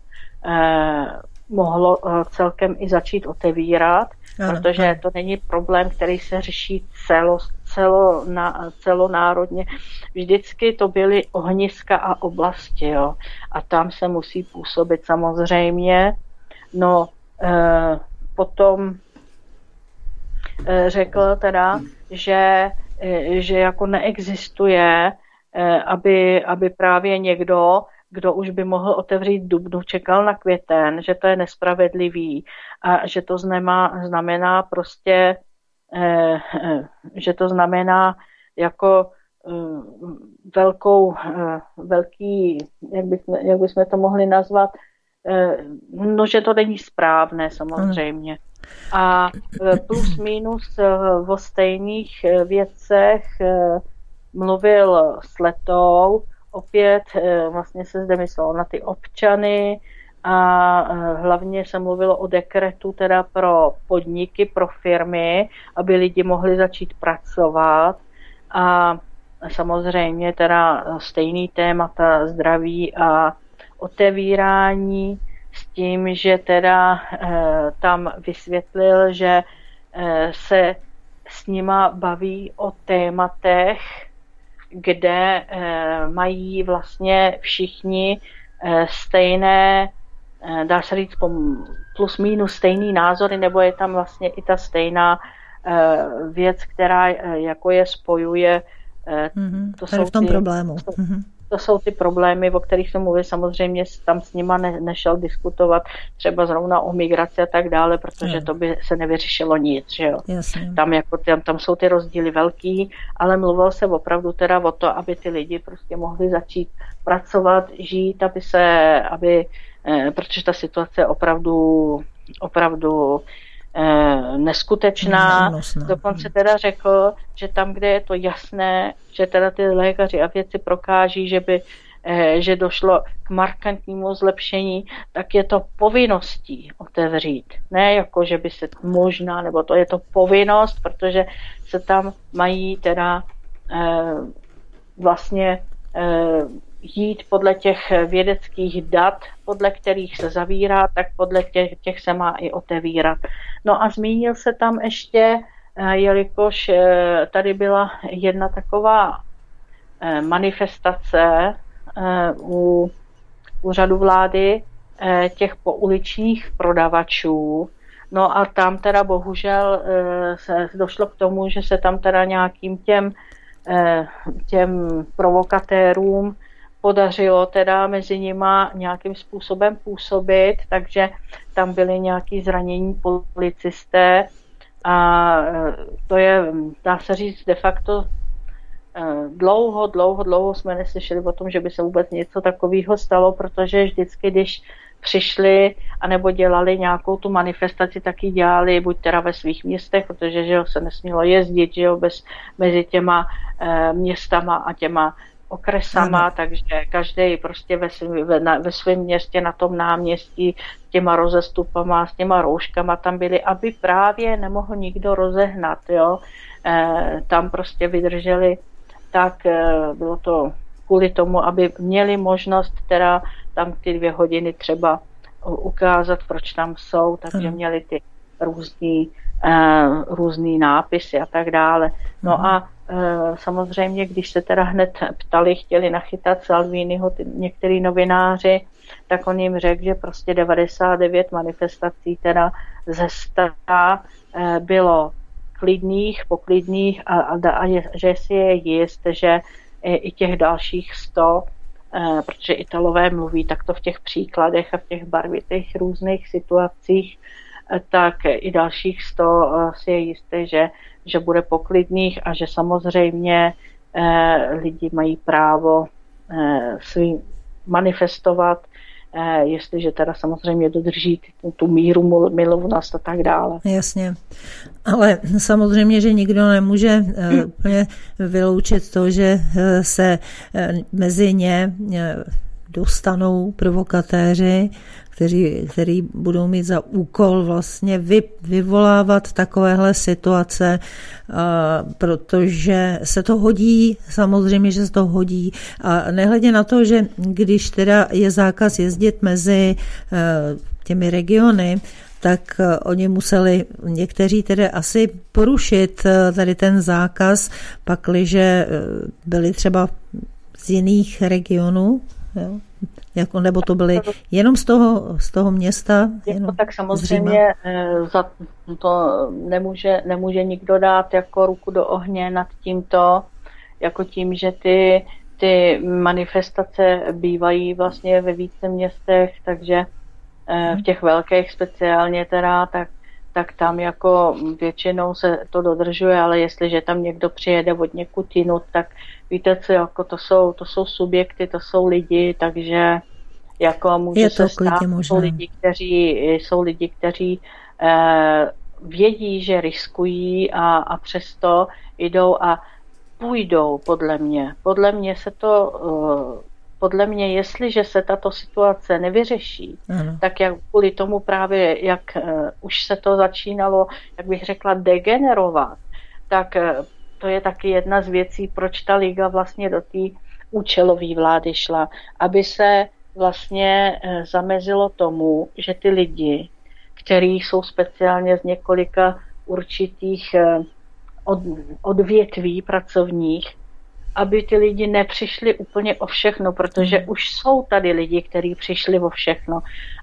mohlo celkem i začít otevírat, ano, protože ano. To není problém, který se řeší celo, celo, na, celonárodně. Vždycky to byly ohniska a oblasti, jo. A tam se musí působit samozřejmě. No, eh, potom eh, řekl teda, že, eh, že jako neexistuje, eh, aby, aby právě někdo, kdo už by mohl otevřít dubnu, čekal na květen, že to je nespravedlivý a že to znamená, znamená prostě, eh, eh, že to znamená jako eh, velkou, eh, velký, jak bychom, jak bychom to mohli nazvat, eh, no, že to není správné samozřejmě. A eh, plus minus eh, o stejných eh, věcech eh, mluvil s Letou. Opět vlastně se zde myslelo na ty občany a hlavně se mluvilo o dekretu teda pro podniky, pro firmy, aby lidi mohli začít pracovat a samozřejmě teda stejný témata zdraví a otevírání s tím, že teda tam vysvětlil, že se s nima baví o tématech, kde eh, mají vlastně všichni eh, stejné, eh, dá se říct plus minus stejný názory, nebo je tam vlastně i ta stejná eh, věc, která eh, jako je spojuje. Eh, mm-hmm. To jsou v tom ty, problému. To, to jsou ty problémy, o kterých jsem mluvil, samozřejmě tam s nima ne, nešel diskutovat třeba zrovna o migraci a tak dále, protože to by se nevyřešilo nic, že jo. Tam, jako, tam, tam jsou ty rozdíly velký, ale mluvil se opravdu teda o to, aby ty lidi prostě mohli začít pracovat, žít, aby se, aby, eh, protože ta situace je opravdu, opravdu eh, neskutečná. Dokonce teda řekl, že tam, kde je to jasné, že teda ty lékaři a vědci prokáží, že by eh, že došlo k markantnímu zlepšení, tak je to povinností otevřít. Ne jako, že by se možná, nebo to je to povinnost, protože se tam mají teda eh, vlastně eh, jít podle těch vědeckých dat, podle kterých se zavírá, tak podle těch, těch se má i otevírat. No a zmínil se tam ještě, jelikož tady byla jedna taková manifestace u úřadu vlády těch pouličních prodavačů. No a tam teda bohužel se došlo k tomu, že se tam teda nějakým těm, těm provokatérům podařilo teda mezi nima nějakým způsobem působit, takže tam byly nějaký zranění policisté a to je, dá se říct, de facto dlouho, dlouho, dlouho jsme neslyšeli o tom, že by se vůbec něco takového stalo, protože vždycky, když přišli anebo dělali nějakou tu manifestaci, tak ji dělali buď teda ve svých městech, protože že jo, se nesmělo jezdit, že jo, bez, mezi těma e, městama a těma okresama, ano. Takže každý prostě ve, svým, ve, ve svém městě na tom náměstí s těma rozestupama, s těma rouškama tam byli, aby právě nemohl nikdo rozehnat, jo. E, tam prostě vydrželi, tak e, bylo to kvůli tomu, aby měli možnost teda tam ty dvě hodiny třeba ukázat, proč tam jsou, takže hmm. měli ty různý, uh, různý nápisy a tak dále. No hmm. a uh, samozřejmě, když se teda hned ptali, chtěli nachytat Salviniho některý novináři, tak on jim řekl, že prostě devadesát devět manifestací teda ze sta uh, bylo klidných, poklidných a, a, a je, že si je jist, že i těch dalších sto, protože Italové mluví takto v těch příkladech a v těch barvitých různých situacích, tak i dalších sto si je jisté, že, že bude poklidných a že samozřejmě lidi mají právo svým manifestovat, jestliže teda samozřejmě dodrží tu míru, milovnost a tak dále. Jasně. Ale samozřejmě, že nikdo nemůže úplně vyloučit to, že se mezi ně dostanou provokatéři, kteří, kteří budou mít za úkol vlastně vy, vyvolávat takovéhle situace, a, protože se to hodí, samozřejmě, že se to hodí. A nehledě na to, že když teda je zákaz jezdit mezi a, těmi regiony, tak oni museli někteří tedy asi porušit tady ten zákaz, pakliže byli třeba z jiných regionů, jo? Jako, nebo to byly jenom z toho, z toho města? Jenom tak samozřejmě za to nemůže, nemůže nikdo dát jako ruku do ohně nad tímto, jako tím, že ty, ty manifestace bývají vlastně ve více městech, takže v těch velkých speciálně teda, tak, tak tam jako většinou se to dodržuje, ale jestliže tam někdo přijede od někud jinut, tak víte co, jako to jsou, to jsou subjekty, to jsou lidi, takže jako může se stát, jsou lidi, kteří, jsou lidi, kteří eh, vědí, že riskují a, a přesto jdou a půjdou podle mě. Podle mě se to eh, Podle mě, jestliže se tato situace nevyřeší, ano. tak jak kvůli tomu právě, jak uh, už se to začínalo, jak bych řekla, degenerovat, tak uh, to je taky jedna z věcí, proč ta liga vlastně do té účelové vlády šla, aby se vlastně uh, zamezilo tomu, že ty lidi, kteří jsou speciálně z několika určitých uh, od, odvětví pracovních, aby ty lidi nepřišli úplně o všechno, protože mm. už jsou tady lidi, kteří přišli o všechno.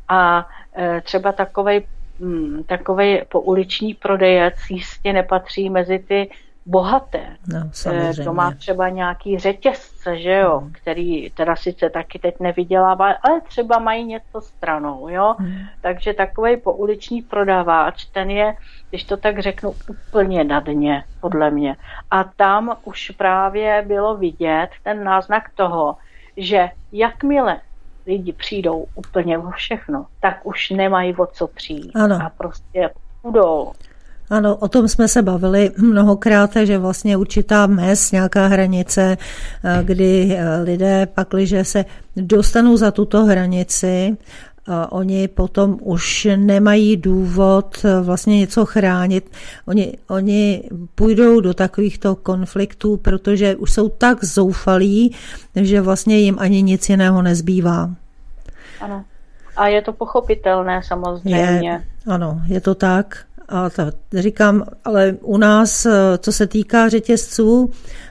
A e, třeba takovej, m, takovej pouliční prodejec jistě nepatří mezi ty bohaté. No, e, to má třeba nějaký řetězce, že jo, mm. který teda sice taky teď nevydělává, ale třeba mají něco stranou, jo. Mm. Takže takovej pouliční prodavač, ten je, když to tak řeknu, úplně na dně, podle mě. A tam už právě bylo vidět ten náznak toho, že jakmile lidi přijdou úplně o všechno, tak už nemají o co přijít. Ano. A prostě půjdou. Ano, o tom jsme se bavili mnohokrát, že vlastně určitá mez, nějaká hranice, kdy lidé pakliže se dostanou za tuto hranici, oni potom už nemají důvod vlastně něco chránit. Oni, oni půjdou do takovýchto konfliktů, protože už jsou tak zoufalí, že vlastně jim ani nic jiného nezbývá. Ano. A je to pochopitelné samozřejmě. Je, ano, je to tak. A ta, říkám, ale u nás, co se týká řetězců,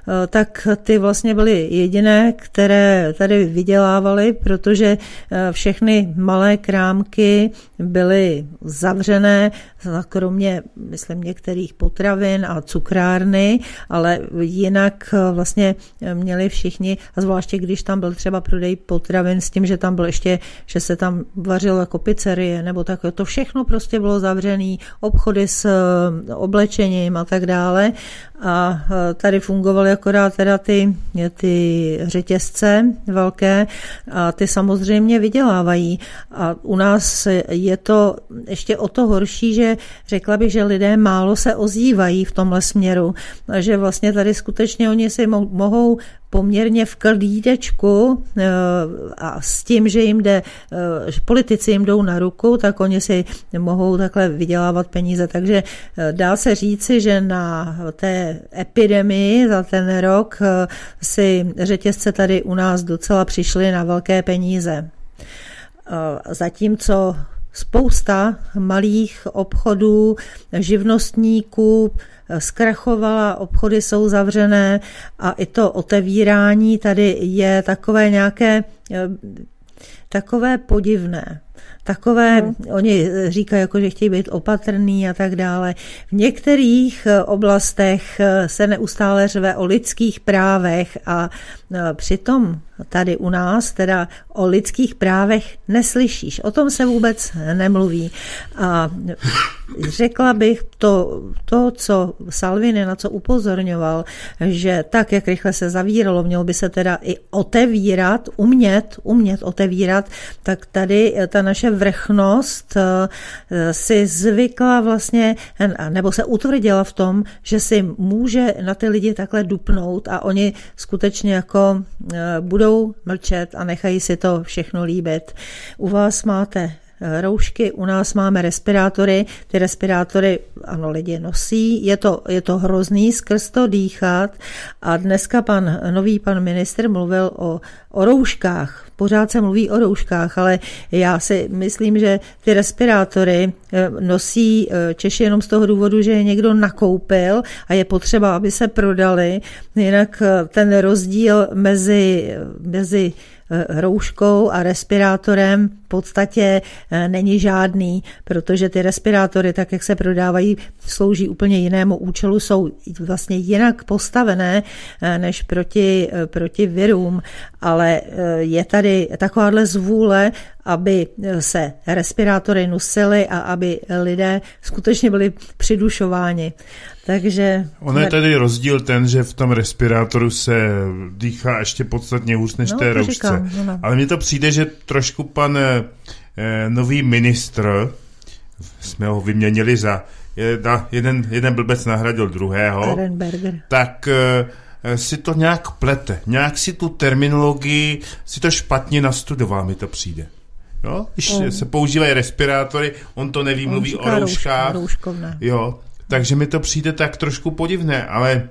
tak ty vlastně byly jediné, které tady vydělávaly, protože všechny malé krámky byly zavřené, kromě, myslím, některých potravin a cukrárny, ale jinak vlastně měli všichni, a zvláště když tam byl třeba prodej potravin s tím, že tam byl ještě, že se tam vařilo jako pizzerie, nebo tak, to všechno prostě bylo zavřené, obchody s oblečením a tak dále. A tady fungovaly akorát teda ty, ty řetězce velké a ty samozřejmě vydělávají. A u nás je to ještě o to horší, že řekla bych, že lidé málo se ozývají v tomhle směru. A že vlastně tady skutečně oni si mohou poměrně v klídečku a s tím, že jim jde, politici jim jdou na ruku, tak oni si mohou takhle vydělávat peníze. Takže dá se říci, že na té epidemii za ten rok si řetězce tady u nás docela přišly na velké peníze. Zatímco spousta malých obchodů, živnostníků zkrachovala, obchody jsou zavřené a i to otevírání tady je takové nějaké takové podivné. takové, hmm. oni říkají, jako, že chtějí být opatrný a tak dále. V některých oblastech se neustále řve o lidských právech a přitom tady u nás teda o lidských právech neslyšíš. O tom se vůbec nemluví. A řekla bych to, to, co Salvini, na co upozorňoval, že tak, jak rychle se zavíralo, mělo by se teda i otevírat, umět, umět otevírat, tak tady ta naše vrchnost si zvykla vlastně, nebo se utvrdila v tom, že si může na ty lidi takhle dupnout a oni skutečně jako budou mlčet a nechají si to všechno líbit. U vás máte roušky, u nás máme respirátory, ty respirátory, ano, lidi nosí, je to, je to hrozný skrz to dýchat a dneska pan, nový pan ministr mluvil o, o rouškách, pořád se mluví o rouškách, ale já si myslím, že ty respirátory nosí Češi jenom z toho důvodu, že je někdo nakoupil a je potřeba, aby se prodali, jinak ten rozdíl mezi, mezi rouškou a respirátorem v podstatě není žádný, protože ty respirátory, tak jak se prodávají, slouží úplně jinému účelu, jsou vlastně jinak postavené než proti, proti virům, ale je tady takováhle zvůle, aby se respirátory nosily a aby lidé skutečně byli přidušováni. Takže... Ono je tady rozdíl ten, že v tom respirátoru se dýchá ještě podstatně hůř než no, té roušce. Říkám, no. Ale mně to přijde, že trošku pan eh, nový ministr, jsme ho vyměnili za jeden, jeden blbec nahradil druhého, Arenberger. Tak eh, si to nějak plete. Nějak si tu terminologii, si to špatně nastudoval, mi to přijde. Jo? Když mm. se používají respirátory, on to neví, on mluví o rouškách. Rouškovné. Jo, takže mi to přijde tak trošku podivné, ale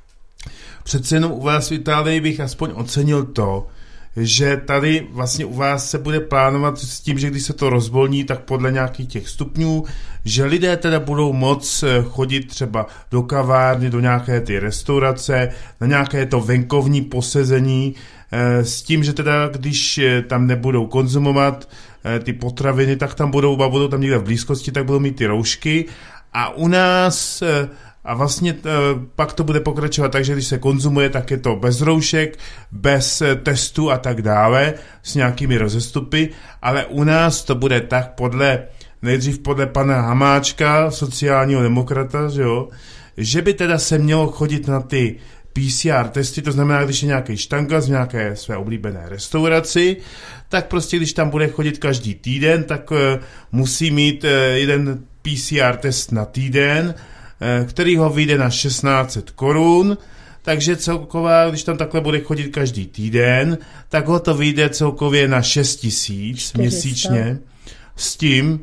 přece jenom u vás v Itálii bych aspoň ocenil to, že tady vlastně u vás se bude plánovat s tím, že když se to rozvolní, tak podle nějakých těch stupňů, že lidé teda budou moc chodit třeba do kavárny, do nějaké ty restaurace, na nějaké to venkovní posezení, s tím, že teda když tam nebudou konzumovat ty potraviny, tak tam budou, a budou tam někde v blízkosti, tak budou mít ty roušky. A u nás, a vlastně pak to bude pokračovat tak, že když se konzumuje, tak je to bez roušek, bez testů a tak dále, s nějakými rozestupy, ale u nás to bude tak podle, nejdřív podle pana Hamáčka, sociálního demokrata, že jo, že by teda se mělo chodit na ty P C R testy, to znamená, když je nějaký štangas v nějaké své oblíbené restauraci, tak prostě když tam bude chodit každý týden, tak uh, musí mít uh, jeden P C R test na týden, uh, který ho vyjde na šestnáct set korun, takže celková, když tam takhle bude chodit každý týden, tak ho to vyjde celkově na šest tisíc měsíčně, s tím,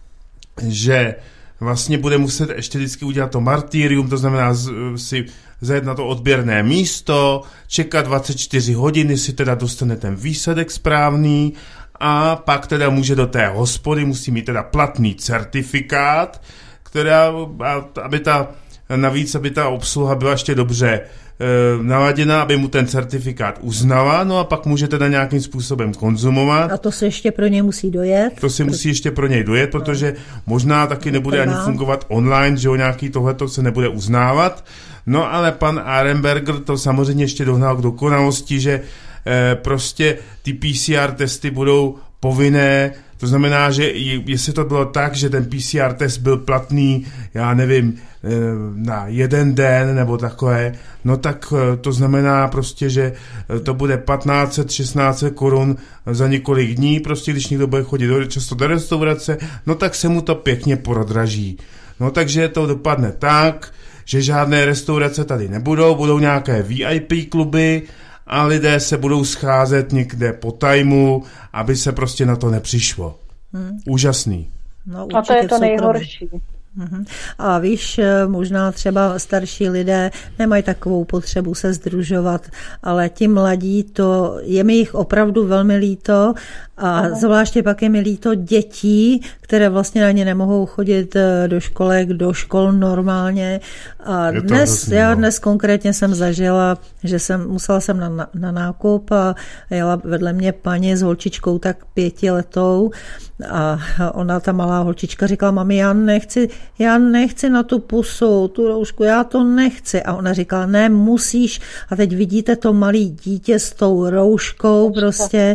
že vlastně bude muset ještě vždycky udělat to martyrium, to znamená si zajet na to odběrné místo, čekat dvacet čtyři hodiny, si teda dostane ten výsledek správný a pak teda může do té hospody, musí mít teda platný certifikát, která, aby ta, navíc, aby ta obsluha byla ještě dobře e, naladěná, aby mu ten certifikát uznala, no a pak může teda nějakým způsobem konzumovat. A to se ještě pro ně musí dojet? To si musí ještě pro něj dojet, protože možná taky nebude ani fungovat online, že o nějaký tohleto se nebude uznávat. No ale pan Arenberger to samozřejmě ještě dohnal k dokonalosti, že e, prostě ty P C R testy budou povinné, to znamená, že jestli to bylo tak, že ten P C R test byl platný, já nevím, na jeden den nebo takové, no tak to znamená prostě, že to bude patnáct set, šestnáct set korun za několik dní, prostě když někdo bude chodit do, často do restaurace, no tak se mu to pěkně prodraží. No takže to dopadne tak, že žádné restaurace tady nebudou, budou nějaké V I P kluby a lidé se budou scházet někde po tajmu, aby se prostě na to nepřišlo. Hmm. Úžasný. No, a to je to nejhorší. A víš, možná třeba starší lidé nemají takovou potřebu se sdružovat, ale ti mladí, to je mi jich opravdu velmi líto a Aha. zvláště pak je mi líto dětí, které vlastně ani nemohou chodit do školek, do škol normálně. A dnes, hrozný, já dnes konkrétně jsem zažila, že jsem musela jsem na, na nákup a jela vedle mě paní s holčičkou tak pětiletou a ona, ta malá holčička, říkala, mami, já nechci, já nechci na tu pusu, tu roušku, já to nechci. A ona říkala, ne, musíš. A teď vidíte to malé dítě s tou rouškou, prostě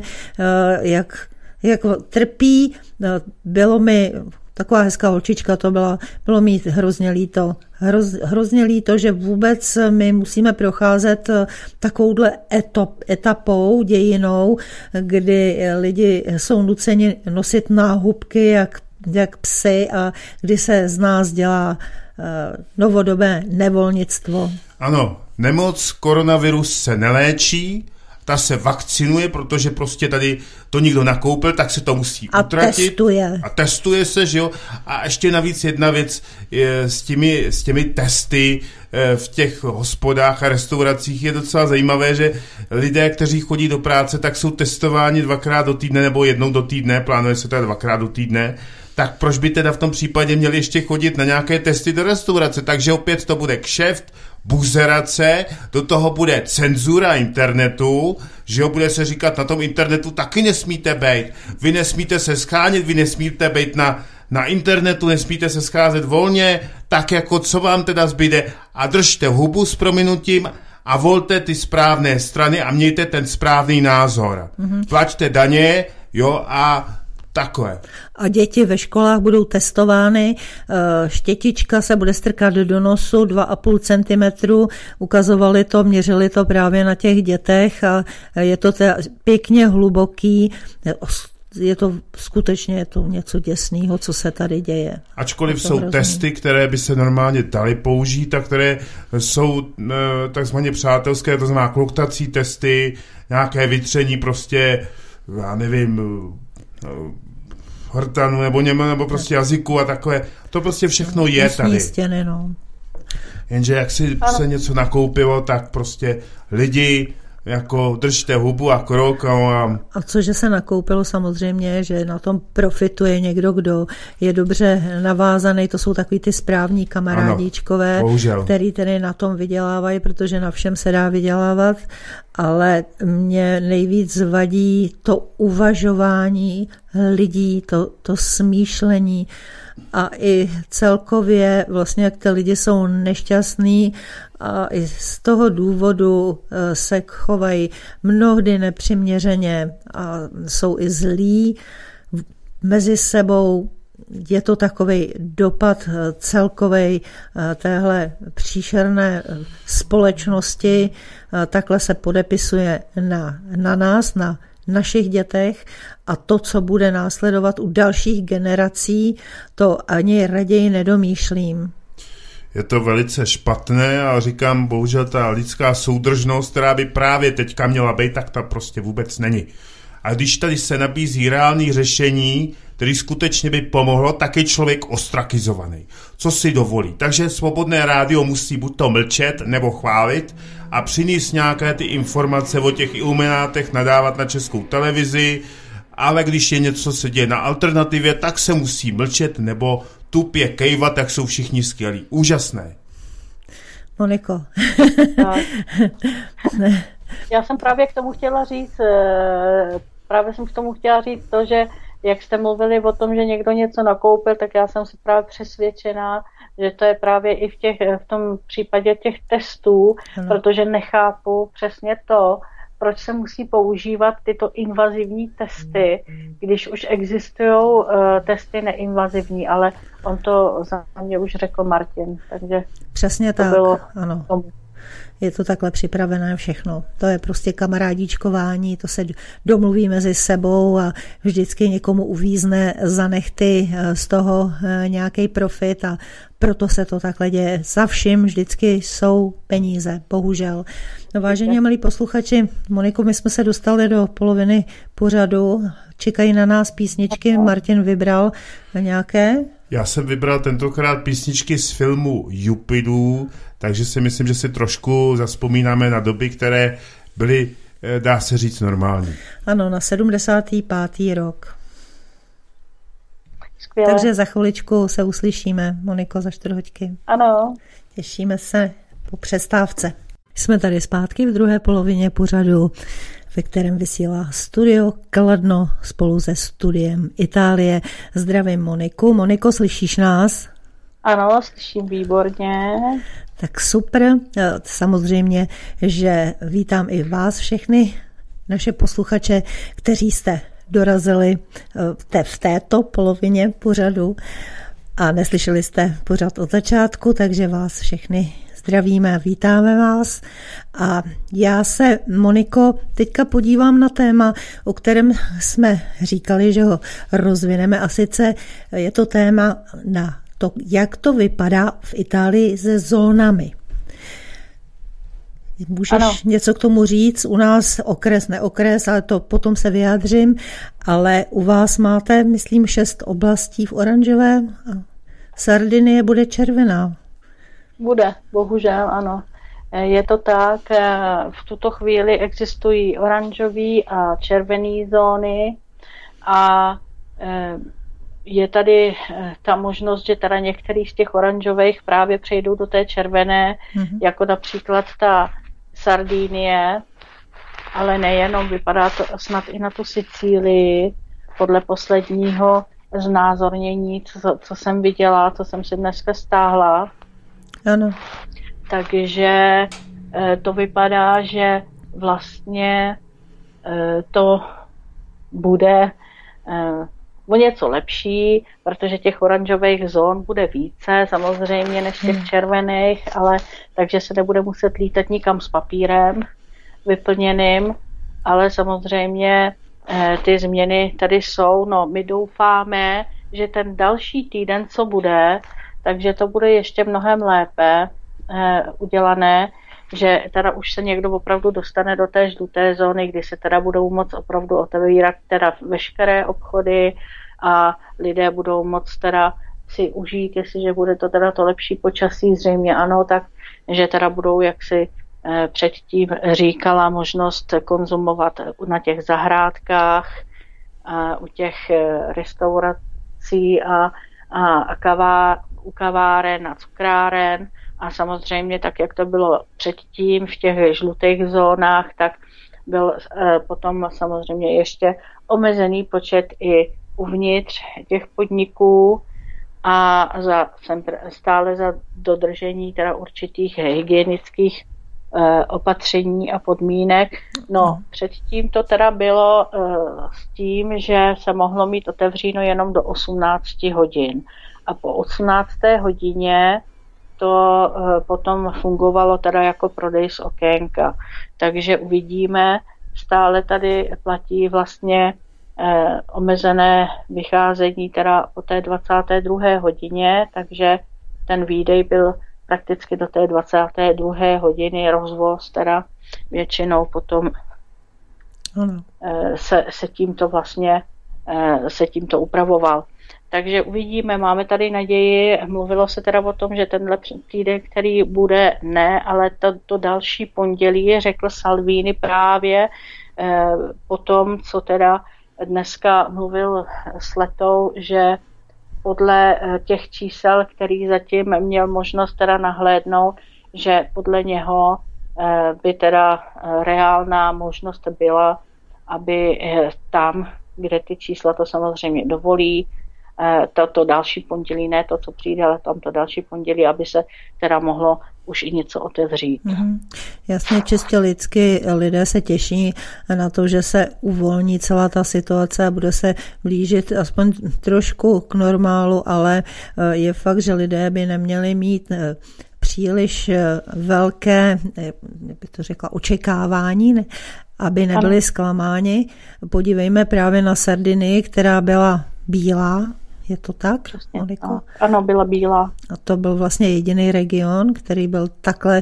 jak, jak trpí. Bylo mi, taková hezká holčička to byla, bylo mi hrozně líto. Hroz, hrozně líto, že vůbec my musíme procházet takovouhle etop, etapou, dějinou, kdy lidi jsou nuceni nosit náhubky jak, jak psy a kdy se z nás dělá uh, novodobé nevolnictvo. Ano, nemoc koronavirus se neléčí, ta se vakcinuje, protože prostě tady to někdo nakoupil, tak se to musí a utratit. Testuje. A testuje se, že jo. A ještě navíc jedna věc je, s, těmi, s těmi testy v těch hospodách a restauracích je docela zajímavé, že lidé, kteří chodí do práce, tak jsou testováni dvakrát do týdne nebo jednou do týdne, plánuje se teda dvakrát do týdne, tak proč by teda v tom případě měli ještě chodit na nějaké testy do restaurace? Takže opět to bude kšeft, buzerace, do toho bude cenzura internetu, že jo, bude se říkat, na tom internetu taky nesmíte bejt, vy nesmíte se schánět, vy nesmíte bejt na, na internetu, nesmíte se scházet volně, tak jako co vám teda zbyde a držte hubu s prominutím a volte ty správné strany a mějte ten správný názor. Mm-hmm. Plaťte daně, jo, a takové. A děti ve školách budou testovány, štětička se bude strkat do nosu dva a půl centimetru, ukazovali to, měřili to právě na těch dětech a je to pěkně hluboký, je to skutečně je to něco děsného, co se tady děje. Ačkoliv jsou hrozný testy, které by se normálně daly použít a které jsou takzvaně přátelské, to znamená kloktací testy, nějaké vytření prostě, já nevím, hrtanu nebo něm, nebo prostě jazyku a takové. To prostě všechno je tady. Stěny, no. Jenže jak si ano. se něco nakoupilo, tak prostě lidi jako držte hubu a krok. A... a cože se nakoupilo samozřejmě, že na tom profituje někdo, kdo je dobře navázaný, to jsou takový ty správní kamarádíčkové, který tedy na tom vydělávají, protože na všem se dá vydělávat, ale mě nejvíc vadí to uvažování lidí, to, to smýšlení a i celkově vlastně, jak ty lidi jsou nešťastní a i z toho důvodu se chovají mnohdy nepřiměřeně a jsou i zlí mezi sebou. Je to takovej dopad celkovej téhle příšerné společnosti. Takhle se podepisuje na, na nás, na našich dětech a to, co bude následovat u dalších generací, to ani raději nedomýšlím. Je to velice špatné a říkám, bohužel ta lidská soudržnost, která by právě teďka měla být, tak ta prostě vůbec není. A když tady se nabízí reálný řešení, který skutečně by pomohlo, tak je člověk ostrakizovaný. Co si dovolí. Takže Svobodné rádio musí buď to mlčet, nebo chválit a přinést nějaké ty informace o těch iluminátech, nadávat na Českou televizi, ale když je něco, se děje na alternativě, tak se musí mlčet nebo tupě kejvat, jak jsou všichni skvělí. Úžasné. Moniko. Já jsem právě k tomu chtěla říct, právě jsem k tomu chtěla říct to, že jak jste mluvili o tom, že někdo něco nakoupil, tak já jsem si právě přesvědčená, že to je právě i v, těch, v tom případě těch testů, ano. Protože nechápu přesně to, proč se musí používat tyto invazivní testy, když už existují uh, testy neinvazivní, ale on to za mě už řekl Martin, takže přesně to tak, bylo ano. Tomu. Je to takhle připravené všechno. To je prostě kamarádíčkování, to se domluví mezi sebou a vždycky někomu uvízne za nechty z toho nějaký profit a proto se to takhle děje. Za vším vždycky jsou peníze, bohužel. No, vážení a milí posluchači, Moniko, my jsme se dostali do poloviny pořadu. Čekají na nás písničky, Martin vybral nějaké. Já jsem vybral tentokrát písničky z filmu Jupidů, takže si myslím, že si trošku zazpomínáme na doby, které byly, dá se říct, normální. Ano, na sedmdesátý pátý rok. Skvěle. Takže za chviličku se uslyšíme, Moniko, za čtvrt hoďky. Ano. Těšíme se po přestávce. Jsme tady zpátky v druhé polovině pořadu, ve kterém vysílá Studio Kladno spolu se Studiem Itálie. Zdravím Moniku. Moniko, slyšíš nás? Ano, slyším výborně. Tak super. Samozřejmě, že vítám i vás všechny, naše posluchače, kteří jste dorazili v této polovině pořadu a neslyšeli jste pořad od začátku, takže vás všechny zdravíme a vítáme vás. A já se, Moniko, teďka podívám na téma, o kterém jsme říkali, že ho rozvineme, a sice je to téma na to, jak to vypadá v Itálii se zónami. Můžeš ano. něco k tomu říct? U nás okres, neokres, ale to potom se vyjádřím, ale u vás máte, myslím, šest oblastí v oranžové a Sardinie bude červená. Bude, bohužel, ano. Je to tak, v tuto chvíli existují oranžové a červené zóny a je tady ta možnost, že teda některý z těch oranžových právě přejdou do té červené, mm-hmm. jako například ta Sardinie, ale nejenom, vypadá to snad i na tu Sicílii, podle posledního znázornění, co, co jsem viděla, co jsem si dneska stáhla. Ano. Takže to vypadá, že vlastně to bude o něco lepší, protože těch oranžových zón bude více, samozřejmě, než těch červených, ale takže se nebude muset lítat nikam s papírem vyplněným, ale samozřejmě ty změny tady jsou. No, my doufáme, že ten další týden, co bude, takže to bude ještě mnohem lépe eh, udělané, že teda už se někdo opravdu dostane do té žluté zóny, kdy se teda budou moct opravdu otevírat teda veškeré obchody a lidé budou moct teda si užít, jestliže bude to teda to lepší počasí, zřejmě ano, tak že teda budou, jak si eh, předtím říkala, možnost konzumovat na těch zahrádkách, a u těch eh, restaurací a, a, a kavá, u kaváren a cukráren a samozřejmě tak, jak to bylo předtím v těch žlutých zónách, tak byl eh, potom samozřejmě ještě omezený počet i uvnitř těch podniků a za, stále za dodržení teda určitých hygienických eh, opatření a podmínek. No, předtím to teda bylo eh, s tím, že se mohlo mít otevříno jenom do osmnácti hodin. A po osmnácté hodině to eh, potom fungovalo teda jako prodej z okénka. Takže uvidíme, stále tady platí vlastně eh, omezené vycházení teda po té dvacáté druhé hodině, takže ten výdej byl prakticky do té dvacáté druhé hodiny, rozvoz teda většinou potom ano. eh, se, se tímto vlastně eh, se tímto upravoval. Takže uvidíme, máme tady naději, mluvilo se teda o tom, že tenhle týden, který bude ne, ale to, to další pondělí, řekl Salvini právě eh, po tom, co teda dneska mluvil s Letou, že podle těch čísel, který zatím měl možnost teda nahlédnout, že podle něho eh, by teda reálná možnost byla, aby eh, tam, kde ty čísla to samozřejmě dovolí, toto další pondělí, ne to, co přijde, ale tam to další pondělí, aby se teda mohlo už i něco otevřít. Mm-hmm. Jasně, čistě lidsky lidé se těší na to, že se uvolní celá ta situace a bude se blížit aspoň trošku k normálu, ale je fakt, že lidé by neměli mít příliš velké, jak bych to řekla, očekávání, aby nebyli zklamáni. Podívejme právě na Sardinii, která byla bílá. Je to tak? Přesně, ano. ano, byla bílá. A to byl vlastně jediný region, který byl takhle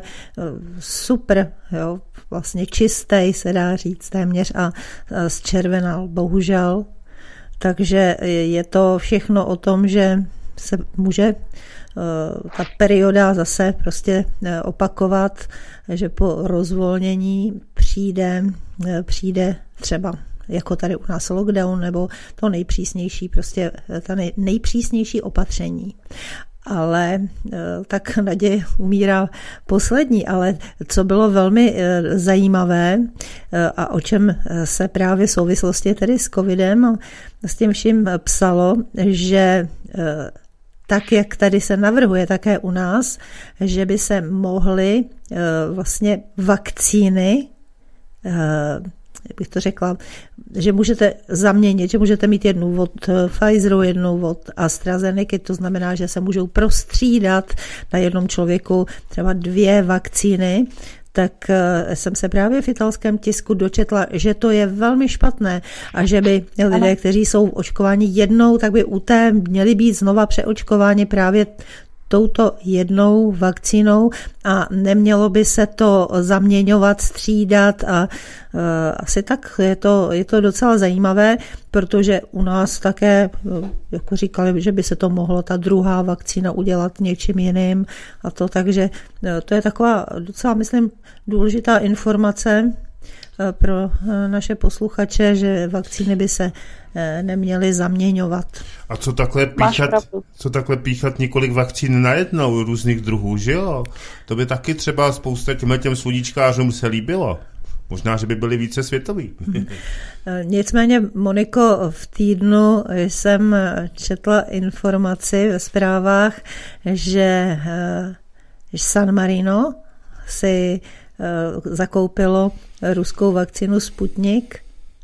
super, jo, vlastně čistý, se dá říct téměř, a, a zčervenal, bohužel. Takže je to všechno o tom, že se může ta perioda zase prostě opakovat, že po rozvolnění přijde, přijde třeba jako tady u nás lockdown, nebo to nejpřísnější, prostě ta nej, nejpřísnější opatření. Ale tak naděje umírá poslední, ale co bylo velmi zajímavé a o čem se právě v souvislosti tedy s covidem a s tím vším psalo, že tak, jak tady se navrhuje také u nás, že by se mohly vlastně vakcíny, jak bych to řekla, že můžete zaměnit, že můžete mít jednu od Pfizeru, jednu od AstraZeneca, to znamená, že se můžou prostřídat na jednom člověku třeba dvě vakcíny, tak jsem se právě v italském tisku dočetla, že to je velmi špatné a že by lidé, kteří jsou očkováni jednou, tak by u té měli být znova přeočkováni právě touto jednou vakcínou a nemělo by se to zaměňovat, střídat a uh, asi tak je to, je to docela zajímavé, protože u nás také, jako říkali, že by se to mohlo ta druhá vakcína udělat něčím jiným a to, takže to je taková docela, myslím, důležitá informace pro naše posluchače, že vakcíny by se neměly zaměňovat. A co takhle píchat, co takhle píchat několik vakcín najednou různých druhů, že jo? To by taky třeba spousta těmhle těm sluníčkářům se líbilo. Možná, že by byli více světoví. Nicméně, Moniko, v týdnu jsem četla informaci ve zprávách, že San Marino si zakoupilo ruskou vakcínu Sputnik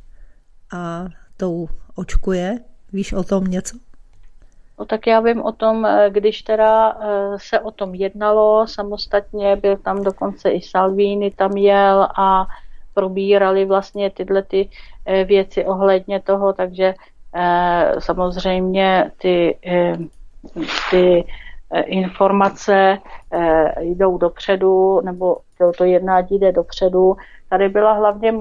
a tou očkuje. Víš o tom něco? No tak já vím o tom, když teda se o tom jednalo samostatně, byl tam dokonce i Salvini tam jel a probírali vlastně tyhle ty věci ohledně toho, takže samozřejmě ty, ty informace jdou dopředu, nebo to, to jednání jde dopředu. Tady byla hlavně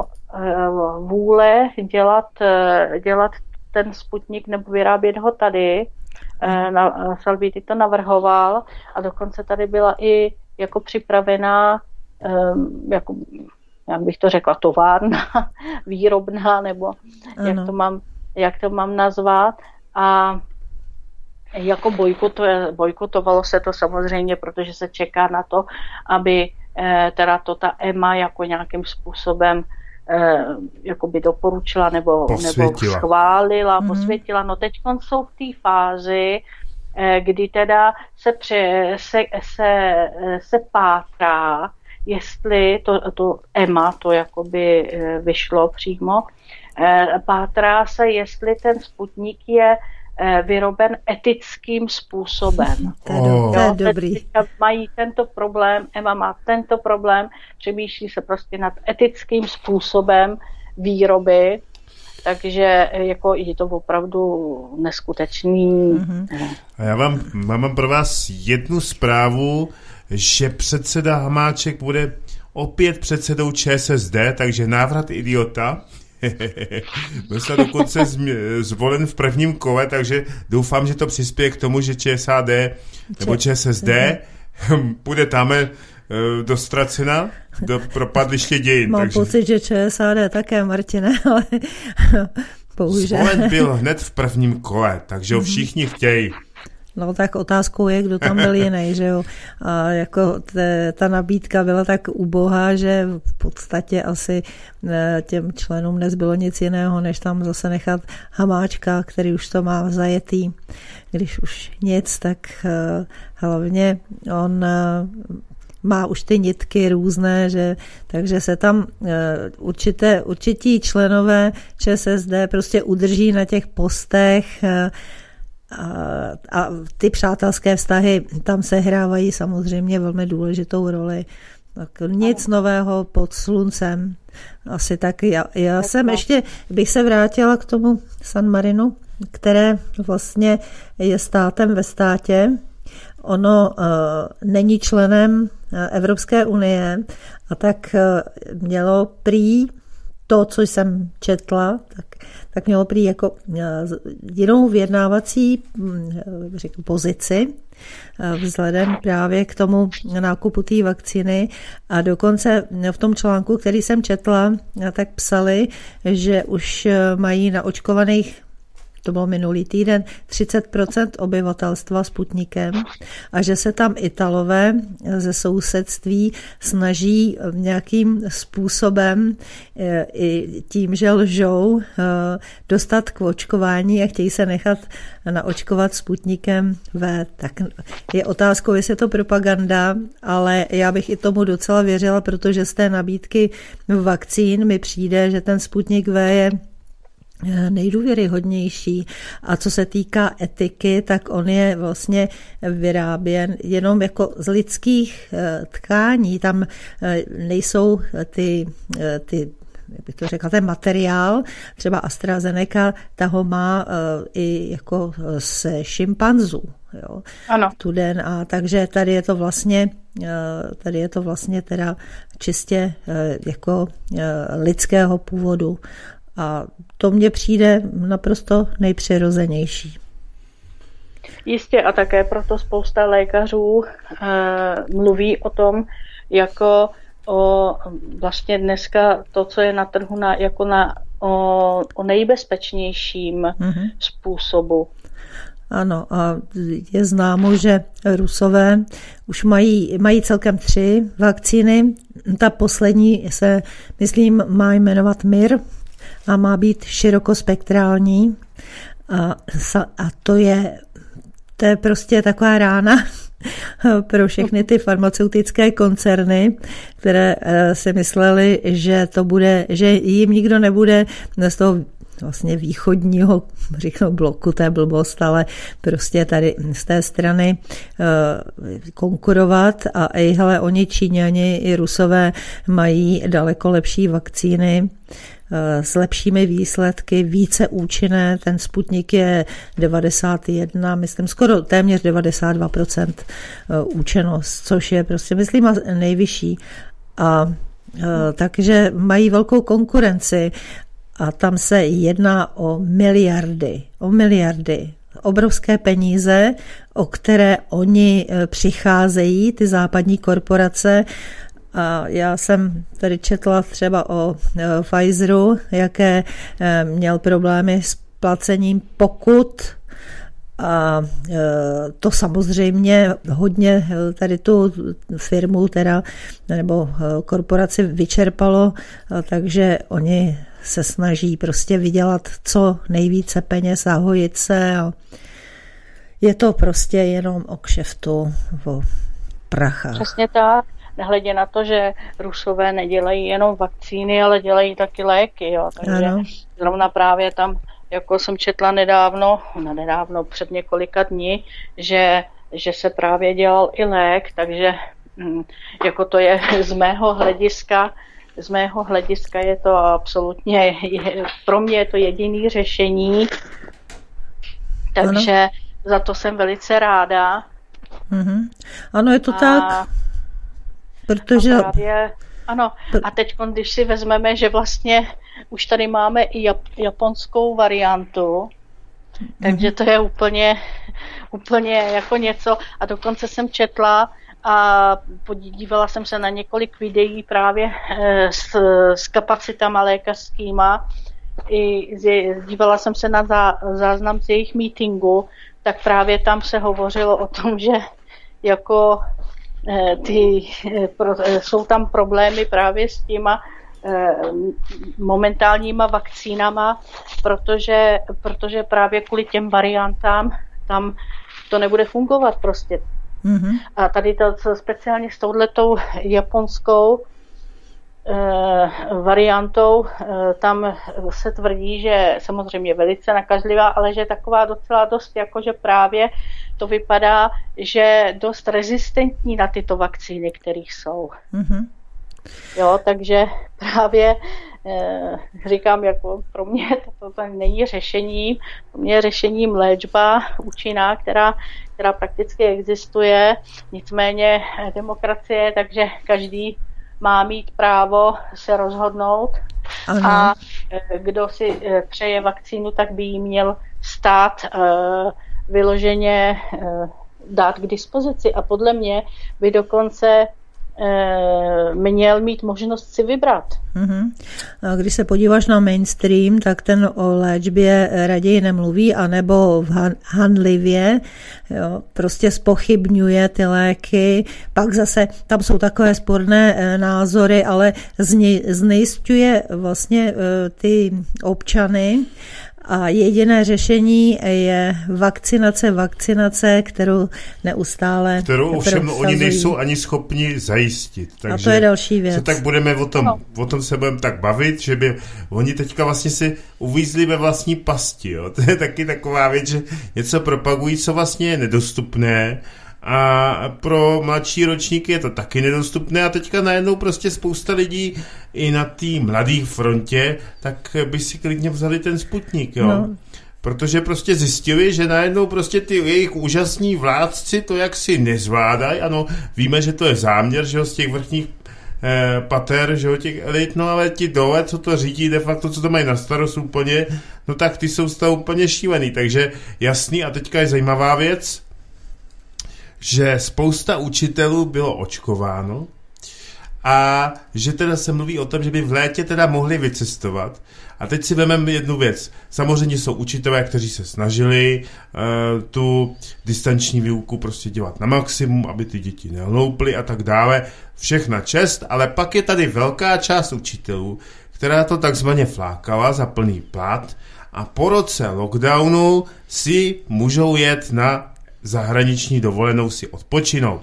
vůle dělat, dělat ten Sputnik nebo vyrábět ho tady. Na, Salvini to navrhoval a dokonce tady byla i jako připravená, jako, jak bych to řekla, továrna, výrobná, nebo jak to, mám, jak to mám nazvat. A jako bojkotovalo, bojkotovalo se to samozřejmě, protože se čeká na to, aby teda to ta E M A jako nějakým způsobem eh, jakoby doporučila nebo, nebo schválila, mm-hmm. posvětila. No teď jsou v té fázi, eh, kdy teda se, pře, se, se, se pátrá, jestli to, to E M A, to jakoby eh, vyšlo přímo, eh, pátrá se, jestli ten Sputnik je vyroben etickým způsobem. To je, oh. to je dobrý. Mají tento problém, E M A má tento problém, přemýšlí se prostě nad etickým způsobem výroby, takže jako je to opravdu neskutečný. Mm-hmm. A já vám, mám pro vás jednu zprávu, že předseda Hamáček bude opět předsedou ČSSD, takže návrat idiota. Byl jsem dokonce zvolen v prvním kole, takže doufám, že to přispěje k tomu, že ČSAD nebo ČSSD půjde tam do ztracena, do propadliště dějin. Mám takže... pocit, že ČSAD také, Martine, ale bohužel. Zvolen byl hned v prvním kole, takže ho všichni chtějí. No tak otázkou je, kdo tam byl jiný, že jo. A jako te, ta nabídka byla tak ubohá, že v podstatě asi těm členům nezbylo nic jiného, než tam zase nechat Hamáčka, který už to má zajetý. Když už nic, tak hlavně on má už ty nitky různé, že, takže se tam určité, určití členové ČSSD prostě udrží na těch postech. A, a ty přátelské vztahy tam sehrávají samozřejmě velmi důležitou roli. Tak nic nového pod sluncem. Asi tak. Já, já jsem ještě, bych se vrátila k tomu San Marinu, které vlastně je státem ve státě. Ono uh, není členem Evropské unie a tak uh, mělo prý to, co jsem četla, tak, tak mělo prý jako jinou vyjednávací řeknu, pozici vzhledem právě k tomu nákupu té vakcíny a dokonce v tom článku, který jsem četla, tak psali, že už mají naočkovaných, to bylo minulý týden, třicet procent obyvatelstva Sputnikem a že se tam Italové ze sousedství snaží nějakým způsobem i tím, že lžou, dostat k očkování a chtějí se nechat naočkovat Sputnikem V. Tak je otázkou, jestli je to propaganda, ale já bych i tomu docela věřila, protože z té nabídky vakcín mi přijde, že ten Sputnik V je nejdůvěryhodnější. A co se týká etiky, tak on je vlastně vyráběn jenom jako z lidských tkání. Tam nejsou ty, ty jak bych to řekla, ten materiál, třeba AstraZeneca, ta ho má i jako z šimpanzů. Jo. Ano. Tuden, a takže tady je to vlastně tady je to vlastně teda čistě jako lidského původu. A to mně přijde naprosto nejpřirozenější. Jistě a také proto spousta lékařů e, mluví o tom, jako o vlastně dneska to, co je na trhu na, jako na, o, o nejbezpečnějším mm-hmm. způsobu. Ano, a je známo, že Rusové už mají, mají celkem tři vakcíny. Ta poslední se, myslím, má jmenovat Mir a má být širokospektrální. A, a to je, to je prostě taková rána pro všechny ty farmaceutické koncerny, které si mysleli, že to bude, že jim nikdo nebude z toho vlastně východního, řeknu bloku, to je blbost, ale prostě tady z té strany konkurovat a i hele, oni Číňani i Rusové mají daleko lepší vakcíny s lepšími výsledky, více účinné. Ten Sputnik je devadesát jedna, myslím skoro téměř devadesát dva procent účinnost, což je prostě, myslím, nejvyšší. A takže mají velkou konkurenci a tam se jedná o miliardy, o miliardy, obrovské peníze, o které oni přicházejí, ty západní korporace. A já jsem tady četla třeba o Pfizeru, jaké měl problémy s placením pokut. A to samozřejmě hodně tady tu firmu teda, nebo korporaci vyčerpalo, takže oni se snaží prostě vydělat co nejvíce peněz, zahojit se a je to prostě jenom o kšeftu, o prachách. Přesně tak. Nehledě na to, že Rusové nedělají jenom vakcíny, ale dělají taky léky. Jo. Takže ano. Zrovna právě tam, jako jsem četla nedávno, nedávno před několika dní, že, že se právě dělal i lék, takže jako to je z mého hlediska, z mého hlediska je to absolutně, je, pro mě je to jediné řešení, takže ano. Za to jsem velice ráda. Mhm. Ano, je to a... tak. Protože... A právě, ano, a teď, když si vezmeme, že vlastně už tady máme i jap- japonskou variantu, mm-hmm. takže to je úplně, úplně jako něco. A dokonce jsem četla a podívala jsem se na několik videí právě s, s kapacitama lékařskýma. I dívala jsem se na zá, záznam z jejich meetingu, tak právě tam se hovořilo o tom, že jako Ty, pro, jsou tam problémy právě s těma eh, momentálníma vakcínama, protože, protože právě kvůli těm variantám tam to nebude fungovat prostě. Mm-hmm. A tady to speciálně s touhletou japonskou eh, variantou, eh, tam se tvrdí, že samozřejmě velice nakažlivá, ale že taková docela dost, jakože právě to vypadá, že dost rezistentní na tyto vakcíny, které jsou. Mm-hmm. Jo, takže právě eh, říkám, jako pro mě to, to není řešením, pro mě je řešením léčba účinná, která, která prakticky existuje, nicméně demokracie, takže každý má mít právo se rozhodnout. Ano. A kdo si přeje vakcínu, tak by jí měl stát vyloženě dát k dispozici. A podle mě by dokonce měl mít možnost si vybrat. Uhum. A když se podíváš na mainstream, tak ten o léčbě raději nemluví, anebo hanlivě, jo, prostě zpochybňuje ty léky. Pak zase tam jsou takové sporné názory, ale znejisťuje vlastně ty občany. A jediné řešení je vakcinace, vakcinace, kterou neustále Kterou ovšem oni nejsou ani schopni zajistit. Takže a to je další věc. Se tak budeme o tom, no. o tom se budeme tak bavit, že by oni teďka vlastně si uvízli ve vlastní pasti. Jo? To je taky taková věc, že něco propagují, co vlastně je nedostupné. A pro mladší ročníky je to taky nedostupné a teďka najednou prostě spousta lidí i na té mladé frontě, tak by si klidně vzali ten Sputnik, jo. No. Protože prostě zjistili, že najednou prostě ty jejich úžasní vládci to jaksi nezvládají. Ano, víme, že to je záměr, že jo, z těch vrchních eh, pater, že jo, těch elit, no ale ti dole, co to řídí, de facto, co to mají na starost úplně, no tak ty jsou z toho úplně šílený. Takže jasný, a teďka je zajímavá věc, že spousta učitelů bylo očkováno a že teda se mluví o tom, že by v létě teda mohli vycestovat. A teď si vezmeme jednu věc. Samozřejmě jsou učitelé, kteří se snažili uh, tu distanční výuku prostě dělat na maximum, aby ty děti nehlouply a tak dále. Všechna čest, ale pak je tady velká část učitelů, která to takzvaně flákala za plný plat a po roce lockdownu si můžou jet na zahraniční dovolenou si odpočinout.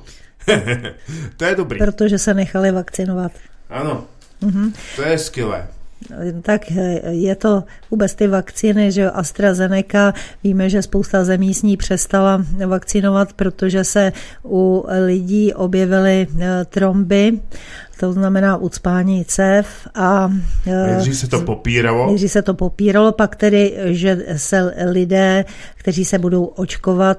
To je dobrý. Protože se nechali vakcinovat. Ano, mhm. To je skvělé. Tak je to vůbec ty vakcíny, že AstraZeneca, víme, že spousta zemí s ní přestala vakcinovat, protože se u lidí objevily tromby, to znamená ucpání cév a nejdřív se to popíralo. Nejdřív se to popíralo, pak tedy, že se lidé, kteří se budou očkovat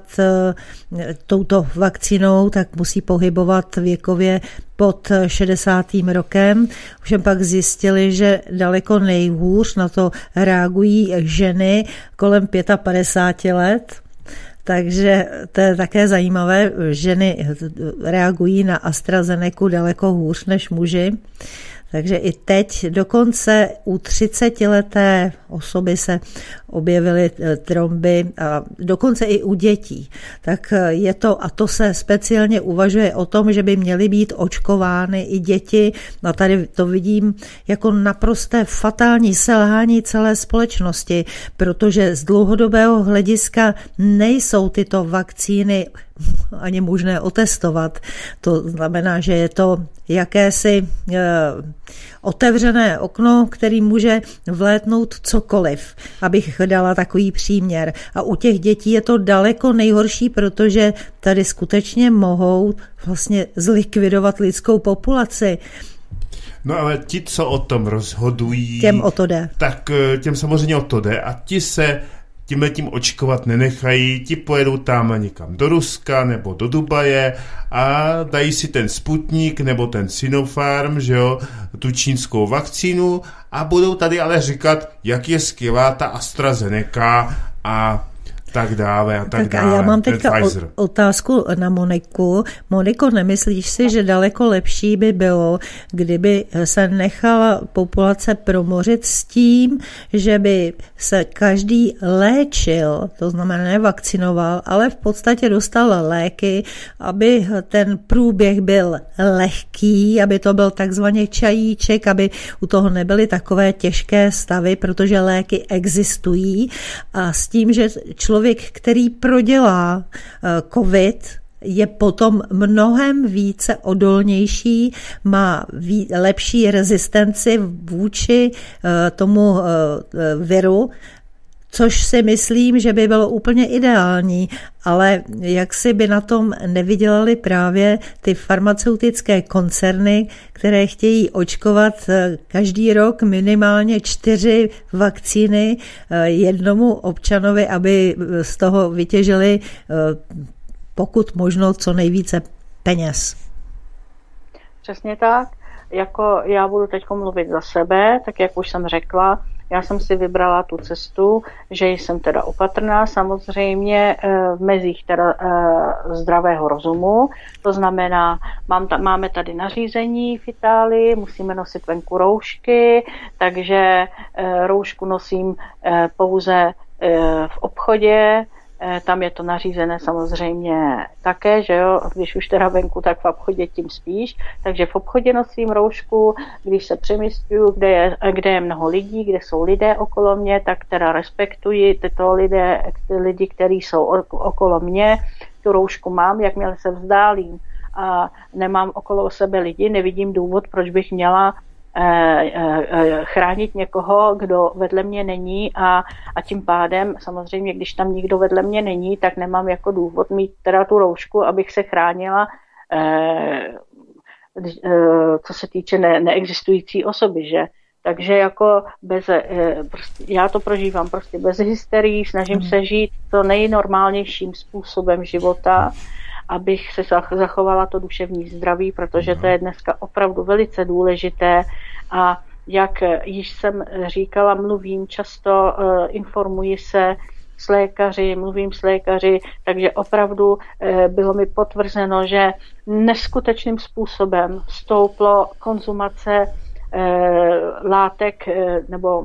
touto vakcínou, tak musí pohybovat věkově pod šedesátým rokem. Ovšem pak zjistili, že daleko nejhůř na to reagují ženy kolem padesát pět let. Takže to je také zajímavé, ženy reagují na AstraZenecu daleko hůř než muži. Takže i teď dokonce u třicetileté osoby se objevily tromby a dokonce i u dětí. Tak je to, a to se speciálně uvažuje o tom, že by měly být očkovány i děti. A tady to vidím jako naprosté fatální selhání celé společnosti, protože z dlouhodobého hlediska nejsou tyto vakcíny ani možné otestovat. To znamená, že je to jakési e, otevřené okno, který může vlétnout cokoliv, abych dala takový příměr. A u těch dětí je to daleko nejhorší, protože tady skutečně mohou vlastně zlikvidovat lidskou populaci. No ale ti, co o tom rozhodují, těm o to jde. Tak těm samozřejmě o to jde a ti se tímhletím očkovat nenechají, ti pojedou tam někam do Ruska nebo do Dubaje a dají si ten Sputnik nebo ten Sinopharm, že jo, tu čínskou vakcínu a budou tady ale říkat, jak je skvělá ta AstraZeneca a tak dále a tak, tak dále. A já mám teďka otázku na Moniku. Moniko, nemyslíš si, že daleko lepší by bylo, kdyby se nechala populace promořit s tím, že by se každý léčil, to znamená nevakcinoval, ale v podstatě dostal léky, aby ten průběh byl lehký, aby to byl takzvaně čajíček, aby u toho nebyly takové těžké stavy, protože léky existují a s tím, že člověk Člověk, který prodělá covid, je potom mnohem více odolnější, má ví, lepší rezistenci vůči tomu viru, což si myslím, že by bylo úplně ideální, ale jak si by na tom nevydělali právě ty farmaceutické koncerny, které chtějí očkovat každý rok minimálně čtyři vakcíny jednomu občanovi, aby z toho vytěžili pokud možno co nejvíce peněz. Přesně tak. jako já budu teď mluvit za sebe, tak jak už jsem řekla, já jsem si vybrala tu cestu, že jsem teda opatrná, samozřejmě v mezích teda zdravého rozumu, to znamená, mám ta, máme tady nařízení v Itálii, musíme nosit venku roušky, takže roušku nosím pouze v obchodě, tam je to nařízené samozřejmě také, že jo, když už teda venku, tak v obchodě tím spíš, takže v obchodě nosím roušku, když se přemysťuju, kde je, kde je mnoho lidí, kde jsou lidé okolo mě, tak teda respektuji tyto lidé, ty lidi, kteří jsou okolo mě, tu roušku mám, jakmile se vzdálím a nemám okolo sebe lidi, nevidím důvod, proč bych měla chránit někoho, kdo vedle mě není a, a tím pádem samozřejmě, když tam nikdo vedle mě není, tak nemám jako důvod mít teda tu roušku, abych se chránila eh, eh, co se týče ne, neexistující osoby, že? Takže jako bez, eh, prostě, já to prožívám prostě bez hysterii, snažím se žít to nejnormálnějším způsobem života, abych se zachovala to duševní zdraví, protože to je dneska opravdu velice důležité a jak již jsem říkala, mluvím často, informuji se s lékaři, mluvím s lékaři, takže opravdu bylo mi potvrzeno, že neskutečným způsobem stouplo konzumace látek nebo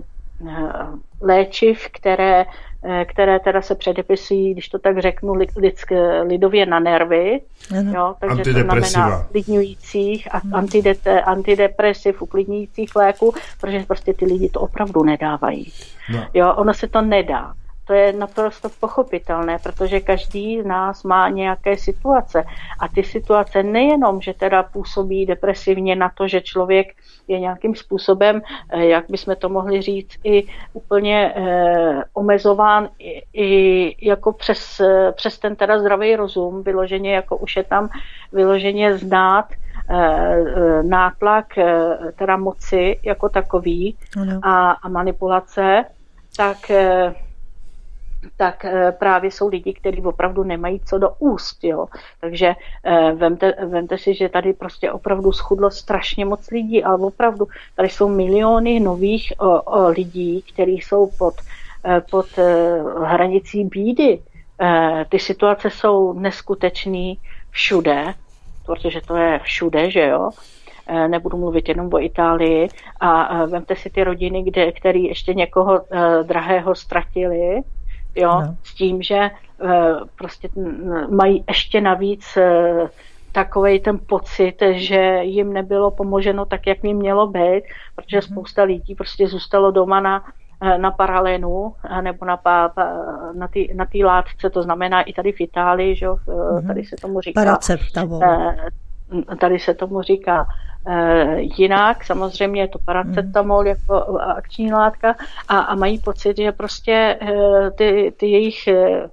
léčiv, které, které teda se předepisují, když to tak řeknu, lidsk, lidově na nervy. Jo, takže to znamená uklidňujících a antidete, antidepresiv, uklidňujících léků, protože prostě ty lidi to opravdu nedávají. No. Jo, ono se to nedá. To je naprosto pochopitelné, protože každý z nás má nějaké situace. A ty situace nejenom, že teda působí depresivně na to, že člověk je nějakým způsobem, jak bychom to mohli říct, i úplně eh, omezován i, i jako přes, přes ten teda zdravý rozum, vyloženě jako už je tam vyloženě znát eh, nátlak eh, teda moci jako takový a, a manipulace, tak eh, tak právě jsou lidi, kteří opravdu nemají co do úst, jo. Takže vemte, vemte si, že tady prostě opravdu schudlo strašně moc lidí, ale opravdu tady jsou miliony nových o, o lidí, kteří jsou pod, pod hranicí bídy. Ty situace jsou neskutečný všude, protože to je všude, že jo. Nebudu mluvit jenom o Itálii a vemte si ty rodiny, kde, které ještě někoho drahého ztratili, jo, no. S tím, že e, prostě mají ještě navíc e, takovej ten pocit, že jim nebylo pomoženo tak, jak jim mělo být, protože mm-hmm. spousta lidí prostě zůstalo doma na, na paralenu nebo na, pa, pa, na té na té látce, to znamená i tady v Itálii, že jo, mm-hmm. tady se tomu říká paracetamol. E, tady se tomu říká e, jinak, samozřejmě je to paracetamol jako akční látka a, a mají pocit, že prostě e, ty, ty jejich e,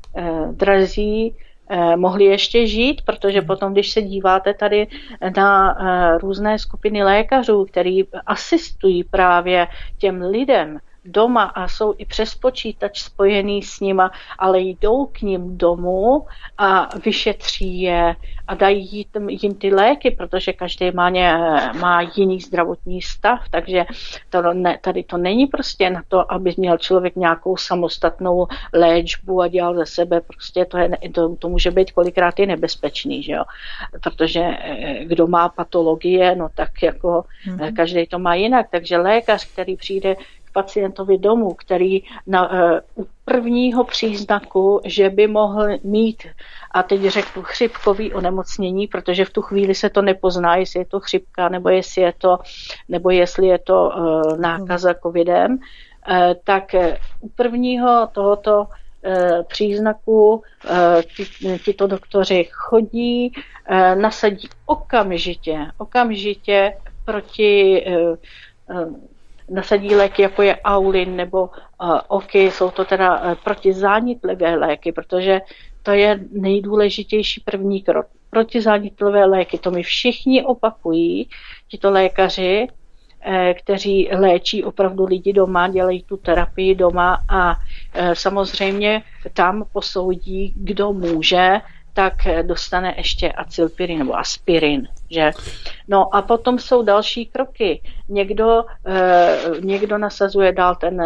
drazí e, mohli ještě žít, protože potom, když se díváte tady na e, různé skupiny lékařů, který asistují právě těm lidem doma a jsou i přes počítač spojený s nima, ale jdou k ním domů a vyšetří je a dají jim ty léky, protože každý má, ně, má jiný zdravotní stav, takže to ne, tady to není prostě na to, aby měl člověk nějakou samostatnou léčbu a dělal ze sebe, prostě to, je, to, to může být kolikrát i nebezpečný, že jo? Protože kdo má patologie, no tak jako mm-hmm. každý to má jinak, takže lékař, který přijde pacientovi domů, který na, uh, u prvního příznaku, že by mohl mít, a teď řeknu chřipkový onemocnění, protože v tu chvíli se to nepozná, jestli je to chřipka, nebo jestli je to, nebo jestli je to uh, nákaza covidem, uh, tak uh, u prvního tohoto uh, příznaku uh, ty, tyto doktoři chodí, uh, nasadí okamžitě, okamžitě proti uh, uh, nasadí léky, jako je Aulin nebo uh, Oky, jsou to teda uh, protizánětlivé léky, protože to je nejdůležitější první krok. Protizánětlivé léky, to mi všichni opakují, tito lékaři, eh, kteří léčí opravdu lidi doma, dělají tu terapii doma a eh, samozřejmě tam posoudí, kdo může, tak dostane ještě acylpirin nebo aspirin. že? No a potom jsou další kroky. Někdo, eh, někdo nasazuje dál ten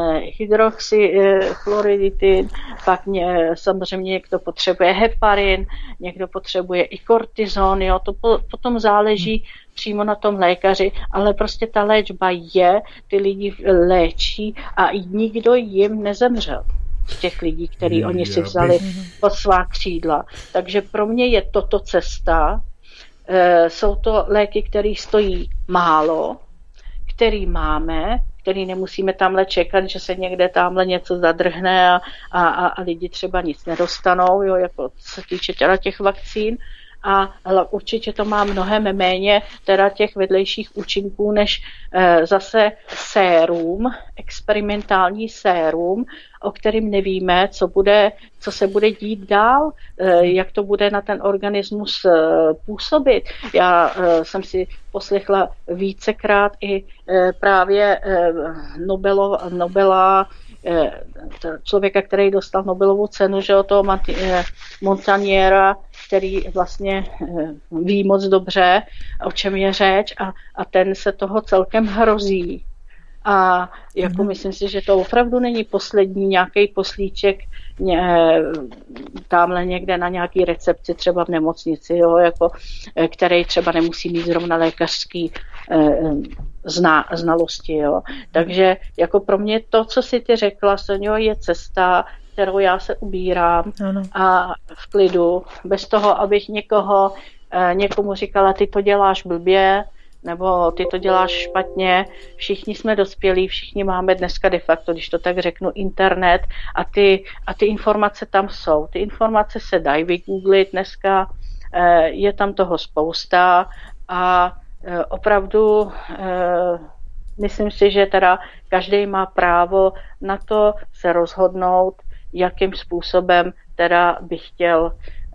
hydroxychloroidin, pak ně, samozřejmě někdo potřebuje heparin, někdo potřebuje i kortizon, jo, to po, potom záleží přímo na tom lékaři, ale prostě ta léčba je, ty lidi léčí a nikdo jim nezemřel. Z těch lidí, který hmm, oni si vzali bych... pod svá křídla. Takže pro mě je toto cesta. E, jsou to léky, které stojí málo, který máme, který nemusíme tamhle čekat, že se někde tamhle něco zadrhne a, a, a lidi třeba nic nedostanou, jo, jako se týče teda těch vakcín. A ale určitě to má mnohem méně teda těch vedlejších účinků, než e, zase sérum, experimentální sérum, o kterým nevíme, co, bude, co se bude dít dál, e, jak to bude na ten organismus e, působit. Já e, jsem si poslechla vícekrát i e, právě e, Nobelo, Nobela, člověka, který dostal Nobelovu cenu, že o toho Montagniera, který vlastně ví moc dobře, o čem je řeč a, a ten se toho celkem hrozí. A jako mm. myslím si, že to opravdu není poslední nějaký poslíček ně, tamhle někde na nějaký recepci, třeba v nemocnici, jo, jako, který třeba nemusí mít zrovna lékařský eh, zna, znalosti. Jo. Takže jako pro mě to, co si ty řekla, Sonjo, je cesta, kterou já se ubírám ano. a v klidu, bez toho, abych někoho, eh, někomu říkala, ty to děláš blbě, nebo ty to děláš špatně, všichni jsme dospělí, všichni máme dneska de facto, když to tak řeknu, internet a ty, a ty informace tam jsou. Ty informace se dají vygooglit dneska, je tam toho spousta a opravdu myslím si, že teda každý má právo na to se rozhodnout, jakým způsobem teda by chtěl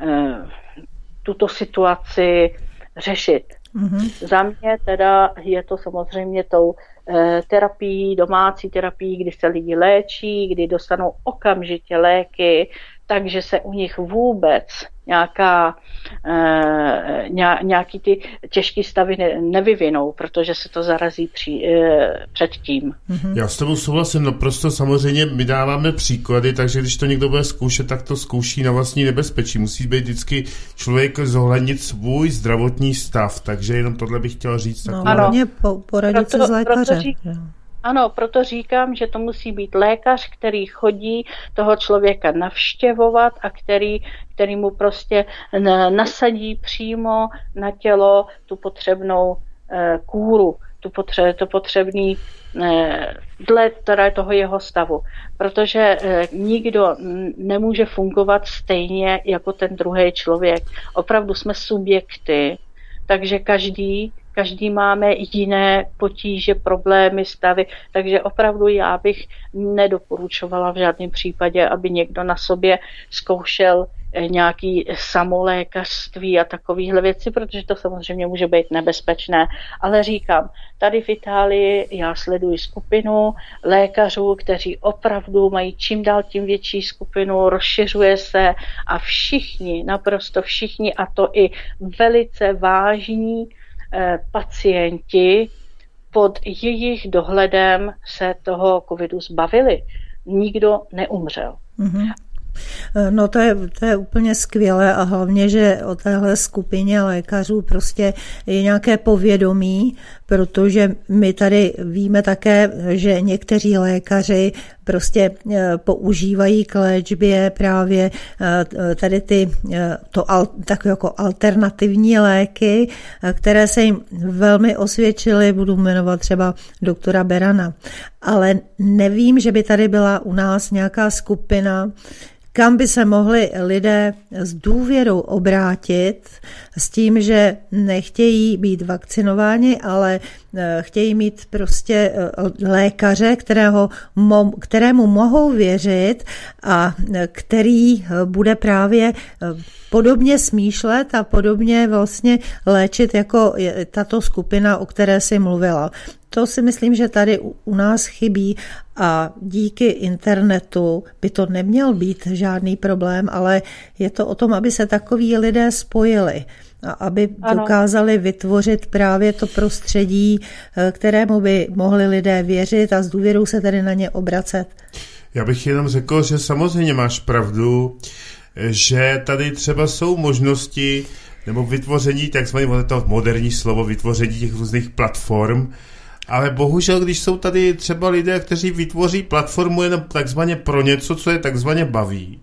tuto situaci řešit. Mm-hmm. Za mě teda je to samozřejmě tou e, terapií, domácí terapií, kdy se lidi léčí, kdy dostanou okamžitě léky, takže se u nich vůbec nějaká, e, nějaký ty těžké stavy ne, nevyvinou, protože se to zarazí při, e, předtím. Mm-hmm. Já s tebou souhlasím, no prostě samozřejmě my dáváme příklady, takže když to někdo bude zkoušet, tak to zkouší na vlastní nebezpečí. Musí být vždycky člověk zohlednit svůj zdravotní stav, takže jenom tohle bych chtěl říct. No, hlavně po, poradit proto, se s lékařem. Ano, proto říkám, že to musí být lékař, který chodí toho člověka navštěvovat a který, který mu prostě nasadí přímo na tělo tu potřebnou eh, kůru, tu potře, to potřebný eh, dle teda toho jeho stavu. Protože eh, nikdo nemůže fungovat stejně jako ten druhý člověk. Opravdu jsme subjekty, takže každý Každý máme jiné potíže, problémy, stavy, takže opravdu já bych nedoporučovala v žádném případě, aby někdo na sobě zkoušel nějaký samolékařství a takovéhle věci, protože to samozřejmě může být nebezpečné. Ale říkám, tady v Itálii já sleduji skupinu lékařů, kteří opravdu mají čím dál tím větší skupinu, rozšiřuje se a všichni, naprosto všichni, a to i velice vážní pacienti pod jejich dohledem se toho covidu zbavili. Nikdo neumřel. Mm-hmm. No to je, to je úplně skvělé a hlavně, že o téhle skupině lékařů prostě je nějaké povědomí, protože my tady víme také, že někteří lékaři prostě používají k léčbě právě tady ty to, tak jako alternativní léky, které se jim velmi osvědčily, budu jmenovat třeba doktora Berana. Ale nevím, že by tady byla u nás nějaká skupina, kam by se mohli lidé s důvěrou obrátit s tím, že nechtějí být vakcinováni, ale chtějí mít prostě lékaře, kterého, kterému mohou věřit a který bude právě podobně smýšlet a podobně vlastně léčit jako tato skupina, o které jsi mluvila. To si myslím, že tady u nás chybí a díky internetu by to neměl být žádný problém, ale je to o tom, aby se takoví lidé spojili. a aby ano. dokázali vytvořit právě to prostředí, kterému by mohli lidé věřit a s důvěrou se tedy na ně obracet. Já bych jenom řekl, že samozřejmě máš pravdu, že tady třeba jsou možnosti nebo vytvoření, takzvané to moderní slovo, vytvoření těch různých platform, ale bohužel, když jsou tady třeba lidé, kteří vytvoří platformu jenom takzvaně pro něco, co je takzvaně baví,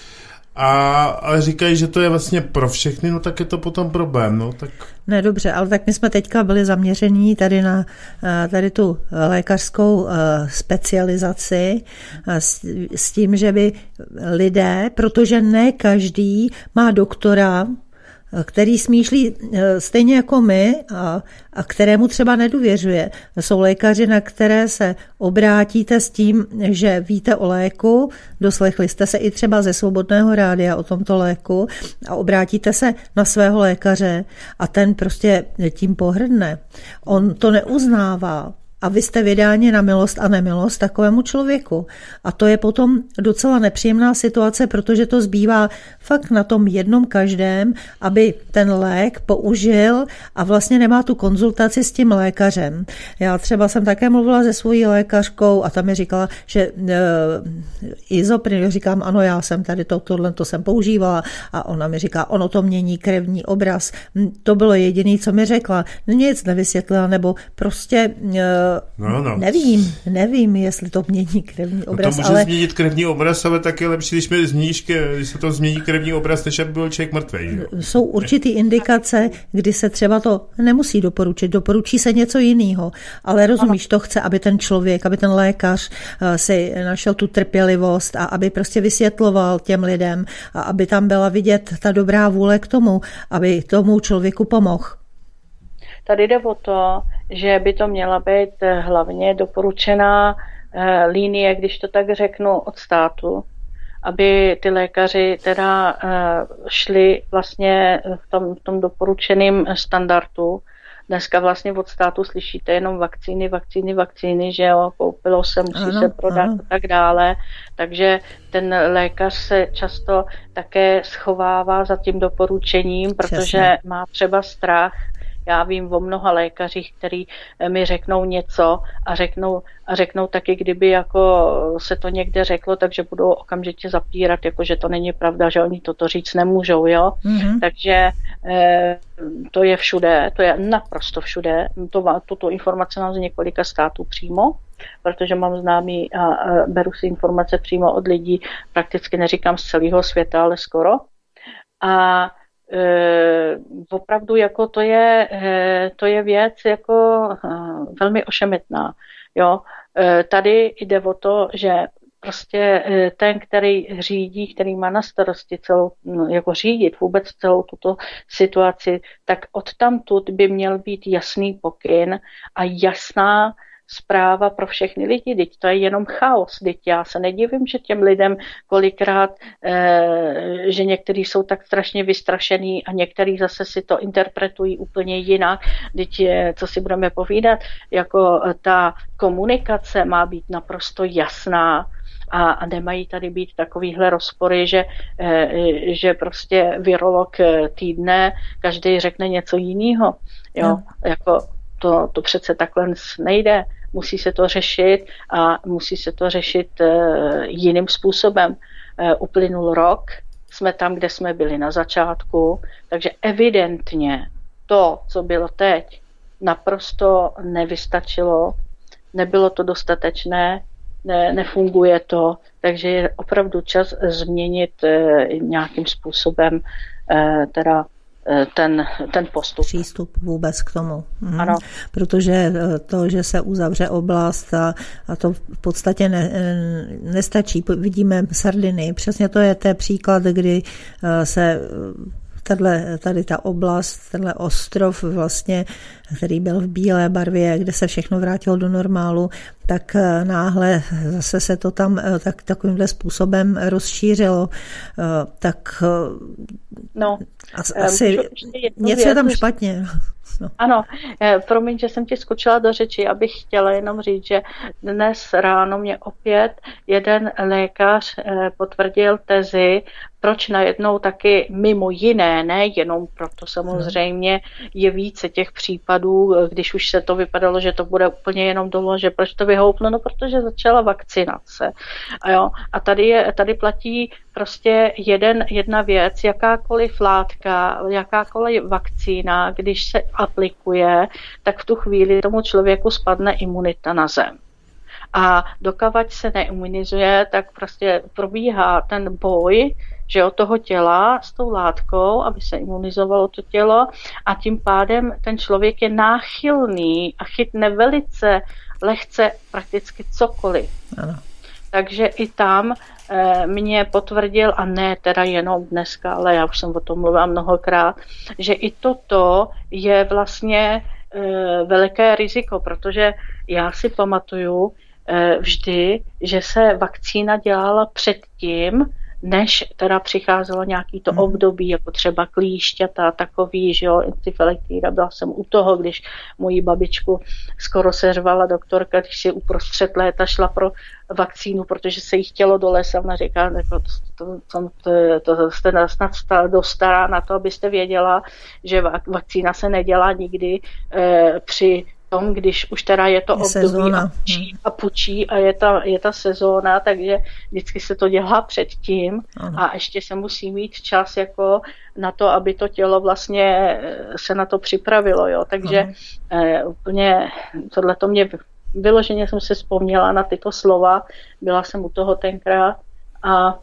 a, ale říkají, že to je vlastně pro všechny, no tak je to potom problém. No, tak... Ne, dobře, ale tak my jsme teďka byli zaměření tady na tady tu lékařskou specializaci s, s tím, že by lidé, protože ne každý má doktora, který smýšlí stejně jako my a, a kterému třeba nedůvěřuje. Jsou lékaři, na které se obrátíte s tím, že víte o léku, doslechli jste se i třeba ze Svobodného rádia o tomto léku a obrátíte se na svého lékaře a ten prostě tím pohrdne. On to neuznává. A vy jste vydáni na milost a nemilost takovému člověku. A to je potom docela nepříjemná situace, protože to zbývá fakt na tom jednom každém, aby ten lék použil a vlastně nemá tu konzultaci s tím lékařem. Já třeba jsem také mluvila se svojí lékařkou a ta mi říkala, že e, Izoprin, říkám, ano, já jsem tady to, tohle to jsem používala a ona mi říká, ono to mění krevní obraz. To bylo jediné, co mi řekla. Nic nevysvětlila, nebo prostě e, No, no. Nevím, nevím, jestli to mění krevní obraz. No to může ale... změnit krevní obraz, ale tak je lepší, když, mi změníš, když se to změní krevní obraz, než aby byl člověk mrtvej. Jo? Jsou určitý indikace, kdy se třeba to nemusí doporučit, doporučí se něco jiného, ale rozumíš, to chce, aby ten člověk, aby ten lékař si našel tu trpělivost a aby prostě vysvětloval těm lidem a aby tam byla vidět ta dobrá vůle k tomu, aby tomu člověku pomohl. Tady jde o to, že by to měla být hlavně doporučená eh, linie, když to tak řeknu, od státu, aby ty lékaři teda eh, šli vlastně v tom, v tom doporučeném standardu. Dneska vlastně od státu slyšíte jenom vakcíny, vakcíny, vakcíny, že jo, koupilo se, musí ano, se prodat ano. a tak dále. Takže ten lékař se často také schovává za tím doporučením, protože Přesně. má třeba strach. Já vím o mnoha lékařích, kteří mi řeknou něco a řeknou, a řeknou taky, kdyby jako se to někde řeklo, takže budou okamžitě zapírat, jako že to není pravda, že oni toto říct nemůžou, jo. Mm-hmm. Takže e, to je všude, to je naprosto všude. To, tuto informaci mám z několika států přímo, protože mám známý a, a beru si informace přímo od lidí, prakticky neříkám z celého světa, ale skoro. A E, opravdu jako to je, e, to je věc jako e, velmi ošemetná. Jo? E, tady jde o to, že prostě e, ten, který řídí, který má na starosti celou, no, jako řídit vůbec celou tuto situaci, tak odtamtud by měl být jasný pokyn a jasná zpráva pro všechny lidi, teď to je jenom chaos, teď já se nedivím, že těm lidem kolikrát, e, že někteří jsou tak strašně vystrašený a někteří zase si to interpretují úplně jinak, teď je, co si budeme povídat, jako ta komunikace má být naprosto jasná a, a nemají tady být takovýhle rozpory, že, e, že prostě virolog týdne, každý řekne něco jiného, jo, no. jako To, to přece takhle nejde. Musí se to řešit a musí se to řešit uh, jiným způsobem. Uh, uplynul rok, jsme tam, kde jsme byli na začátku, takže evidentně to, co bylo teď, naprosto nevystačilo, nebylo to dostatečné, ne, nefunguje to, takže je opravdu čas změnit uh, nějakým způsobem uh, teda ten, ten postup. Přístup vůbec k tomu. Mhm. Ano. Protože to, že se uzavře oblast a, a to v podstatě ne, nestačí. Vidíme Sardiny. Přesně to je ten příklad, kdy se Tadle, tady ta oblast, tenhle ostrov vlastně, který byl v bílé barvě, kde se všechno vrátilo do normálu, tak náhle zase se to tam tak, takovýmhle způsobem rozšířilo. Tak no, asi něco je tam špatně. No. Ano, promiň, že jsem ti skočila do řeči, abych chtěla jenom říct, že dnes ráno mě opět jeden lékař potvrdil tezi, proč najednou taky mimo jiné, ne jenom proto samozřejmě je více těch případů, když už se to vypadalo, že to bude úplně jenom dolo, že proč to vyhouplo, no protože začala vakcinace. A, jo, a tady, je, tady platí prostě jeden, jedna věc, jakákoliv látka, jakákoliv vakcína, když se aplikuje, tak v tu chvíli tomu člověku spadne imunita na zem. A dokavať se neimunizuje, tak prostě probíhá ten boj, že od toho těla s tou látkou, aby se imunizovalo to tělo a tím pádem ten člověk je náchylný a chytne velice lehce prakticky cokoliv. Ano. Takže i tam e, mě potvrdil, a ne teda jenom dneska, ale já už jsem o tom mluvila mnohokrát, že i toto je vlastně e, veliké riziko, protože já si pamatuju e, vždy, že se vakcína dělala předtím, než teda přicházelo nějaký to období, jako třeba klíšťata, takový, že jo, encefalitída, byla jsem u toho, když moji babičku skoro seřvala doktorka, když si uprostřed léta šla pro vakcínu, protože se jí chtělo do lesa, ona říká, jako to, to, to, to jste snad dost stará na to, abyste věděla, že vakcína se nedělá nikdy eh, při tom, když už teda je to je období a pučí, a pučí a je ta, je ta sezóna, takže vždycky se to dělá předtím. Ano. A ještě se musí mít čas jako na to, aby to tělo vlastně se na to připravilo, jo. Takže eh, úplně tohleto mě vyloženě jsem se vzpomněla na tyto slova, byla jsem u toho tenkrát a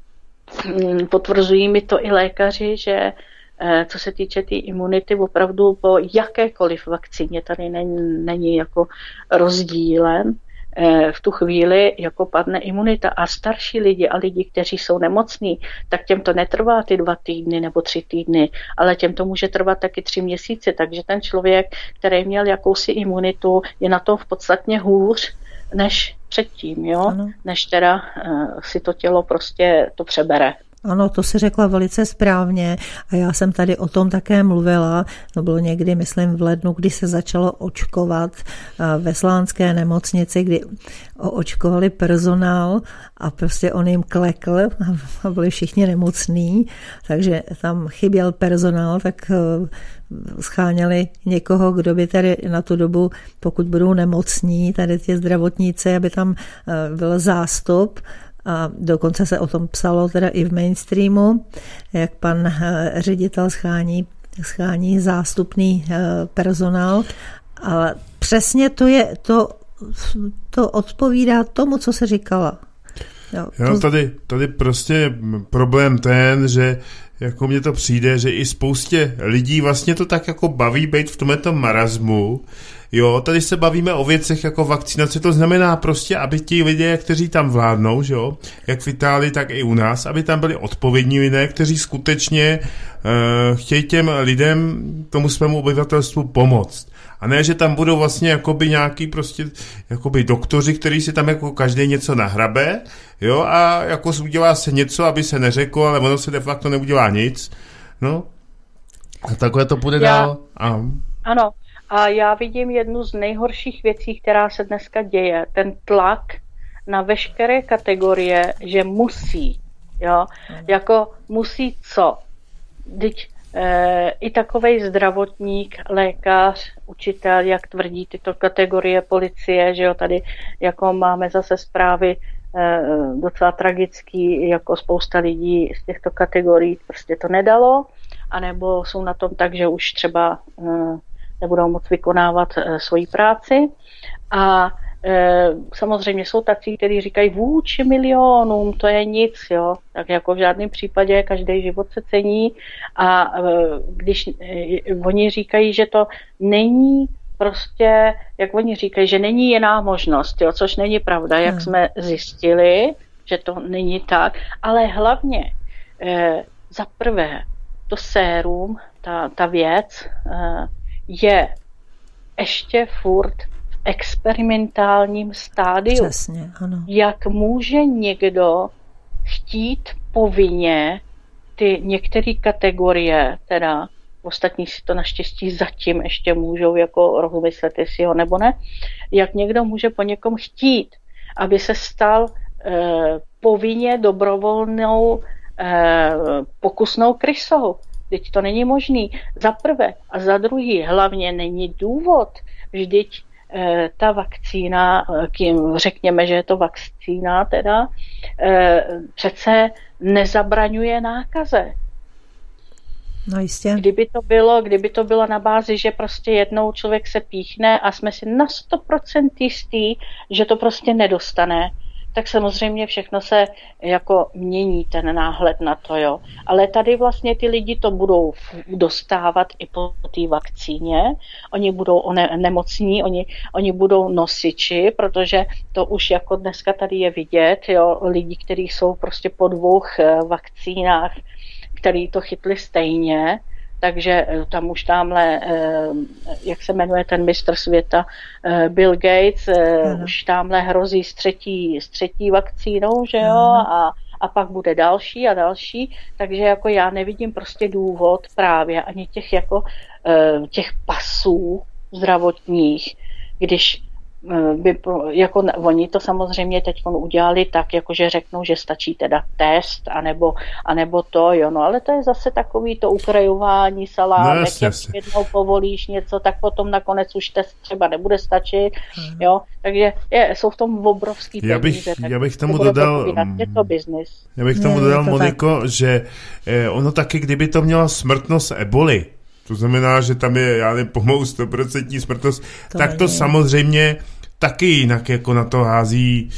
hm, potvrzují mi to i lékaři, že co se týče té tý imunity, opravdu po jakékoliv vakcíně tady není, není jako rozdílem. V tu chvíli jako padne imunita a starší lidi a lidi, kteří jsou nemocní, tak těm to netrvá ty dva týdny nebo tři týdny, ale těm to může trvat taky tři měsíce, takže ten člověk, který měl jakousi imunitu, je na tom v podstatě hůř než předtím, jo? Ano. Než teda uh, si to tělo prostě to přebere. Ano, to si řekla velice správně a já jsem tady o tom také mluvila. To bylo někdy, myslím, v lednu, kdy se začalo očkovat ve Slánské nemocnici, kdy očkovali personál a prostě on jim klekl a byli všichni nemocní, takže tam chyběl personál, tak scháněli někoho, kdo by tady na tu dobu, pokud budou nemocní, tady ty zdravotníci, aby tam byl zástup. A dokonce se o tom psalo teda i v mainstreamu, jak pan ředitel schání, schání zástupný personál. Ale přesně to je, to, to odpovídá tomu, co se říkala. Jo, jo, tady, tady prostě problém ten, že jako mně to přijde, že i spoustě lidí vlastně to tak jako baví být v tomto marazmu. Jo, tady se bavíme o věcech jako vakcinace, to znamená prostě, aby ti lidé, kteří tam vládnou, že jo, jak v Itálii, tak i u nás, aby tam byli odpovědní lidé, kteří skutečně uh, chtějí těm lidem, tomu svému obyvatelstvu pomoct. A ne, že tam budou vlastně jakoby nějaký prostě jakoby doktoři, který si tam jako každý něco nahrabe, jo, a jako udělá se něco, aby se neřeklo, ale ono se de facto neudělá nic. No, a takhle to půjde Já, dál. A... Ano. A já vidím jednu z nejhorších věcí, která se dneska děje. Ten tlak na veškeré kategorie, že musí. Jo? Jako musí co? Vždyť e, i takovej zdravotník, lékař, učitel, jak tvrdí tyto kategorie, policie, že jo, tady jako máme zase zprávy e, docela tragický, jako spousta lidí z těchto kategorií prostě to nedalo, anebo jsou na tom tak, že už třeba e, nebudou moct vykonávat e, svoji práci. A e, samozřejmě jsou tací, kteří říkají vůči milionům, to je nic, jo. Tak jako v žádném případě každý život se cení. A e, když e, oni říkají, že to není prostě, jak oni říkají, že není jiná možnost, jo, což není pravda, jak hmm. jsme zjistili, že to není tak. Ale hlavně e, za prvé to sérum, ta, ta věc, e, je ještě furt v experimentálním stádiu. Přesně, ano. Jak může někdo chtít povinně ty některé kategorie teda ostatní si to naštěstí zatím ještě můžou jako rozmyslet, jestli jo nebo ne, jak někdo může po někom chtít, aby se stal eh, povinně dobrovolnou eh, pokusnou krysou. Vždyť to není možný. Za prvé a za druhý hlavně není důvod. Vždyť eh, ta vakcína, kým řekněme, že je to vakcína teda, eh, přece nezabraňuje nákaze. No jistě. Kdyby to bylo, kdyby to bylo na bázi, že prostě jednou člověk se píchne a jsme si na sto procent jistý, že to prostě nedostane, tak samozřejmě všechno se jako mění ten náhled na to, jo. Ale tady vlastně ty lidi to budou dostávat i po té vakcíně. Oni budou one, nemocní, oni, oni budou nosiči, protože to už jako dneska tady je vidět, jo, lidi, kteří jsou prostě po dvou vakcínách, který to chytli stejně, takže tam už tamhle, jak se jmenuje ten mistr světa, Bill Gates, ano. Už tamhle hrozí s třetí, s třetí vakcínou, že jo, a, a pak bude další a další, takže jako já nevidím prostě důvod právě ani těch jako těch pasů zdravotních, když by, jako oni to samozřejmě teď udělali tak, jakože řeknou, že stačí teda test, anebo, anebo to, jo, no ale to je zase takový to ukrajování salámek, no, jak jednou povolíš něco, tak potom nakonec už test třeba nebude stačit, hmm. jo, takže je, jsou v tom obrovský peníze. Já bych, já bych tomu dodal, je to biznis. Já bych tomu dodal, Moniko, že eh, ono taky, kdyby to mělo smrtnost eboli, to znamená, že tam je, já nevím, pomalu sto procent smrtnost, to tak to není. Samozřejmě taky jinak jako na to hází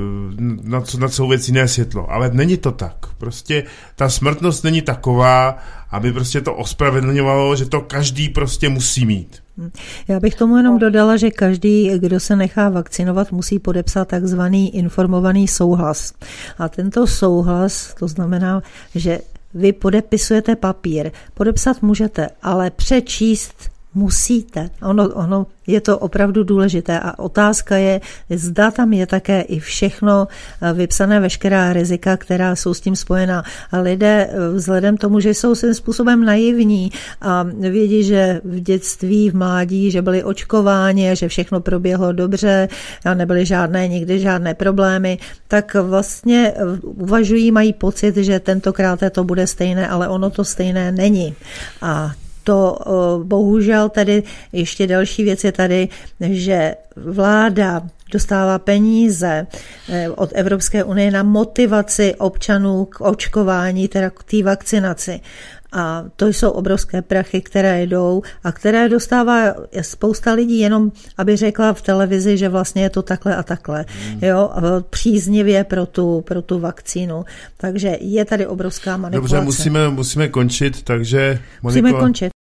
na, co, na celou věc jiné světlo. Ale není to tak. Prostě ta smrtnost není taková, aby prostě to ospravedlňovalo, že to každý prostě musí mít. Já bych tomu jenom dodala, že každý, kdo se nechá vakcinovat, musí podepsat takzvaný informovaný souhlas. A tento souhlas, to znamená, že vy podepisujete papír. Podepsat můžete, ale přečíst musíte. Ono, ono je to opravdu důležité a otázka je, zda tam je také i všechno vypsané, veškerá rizika, která jsou s tím spojená. A lidé vzhledem tomu, že jsou svým způsobem naivní a vědí, že v dětství, v mládí, že byli očkováni, že všechno proběhlo dobře a nebyly žádné, nikdy žádné problémy, tak vlastně uvažují, mají pocit, že tentokrát to bude stejné, ale ono to stejné není. A to bohužel tady ještě další věc je tady, že vláda dostává peníze od Evropské unie na motivaci občanů k očkování, teda k té vakcinaci. A to jsou obrovské prachy, které jdou a které dostává spousta lidí jenom, aby řekla v televizi, že vlastně je to takhle a takhle. Hmm. Jo, příznivě pro tu, pro tu vakcínu. Takže je tady obrovská manipulace. Dobře, musíme, musíme končit, takže Moniko, musíme končit.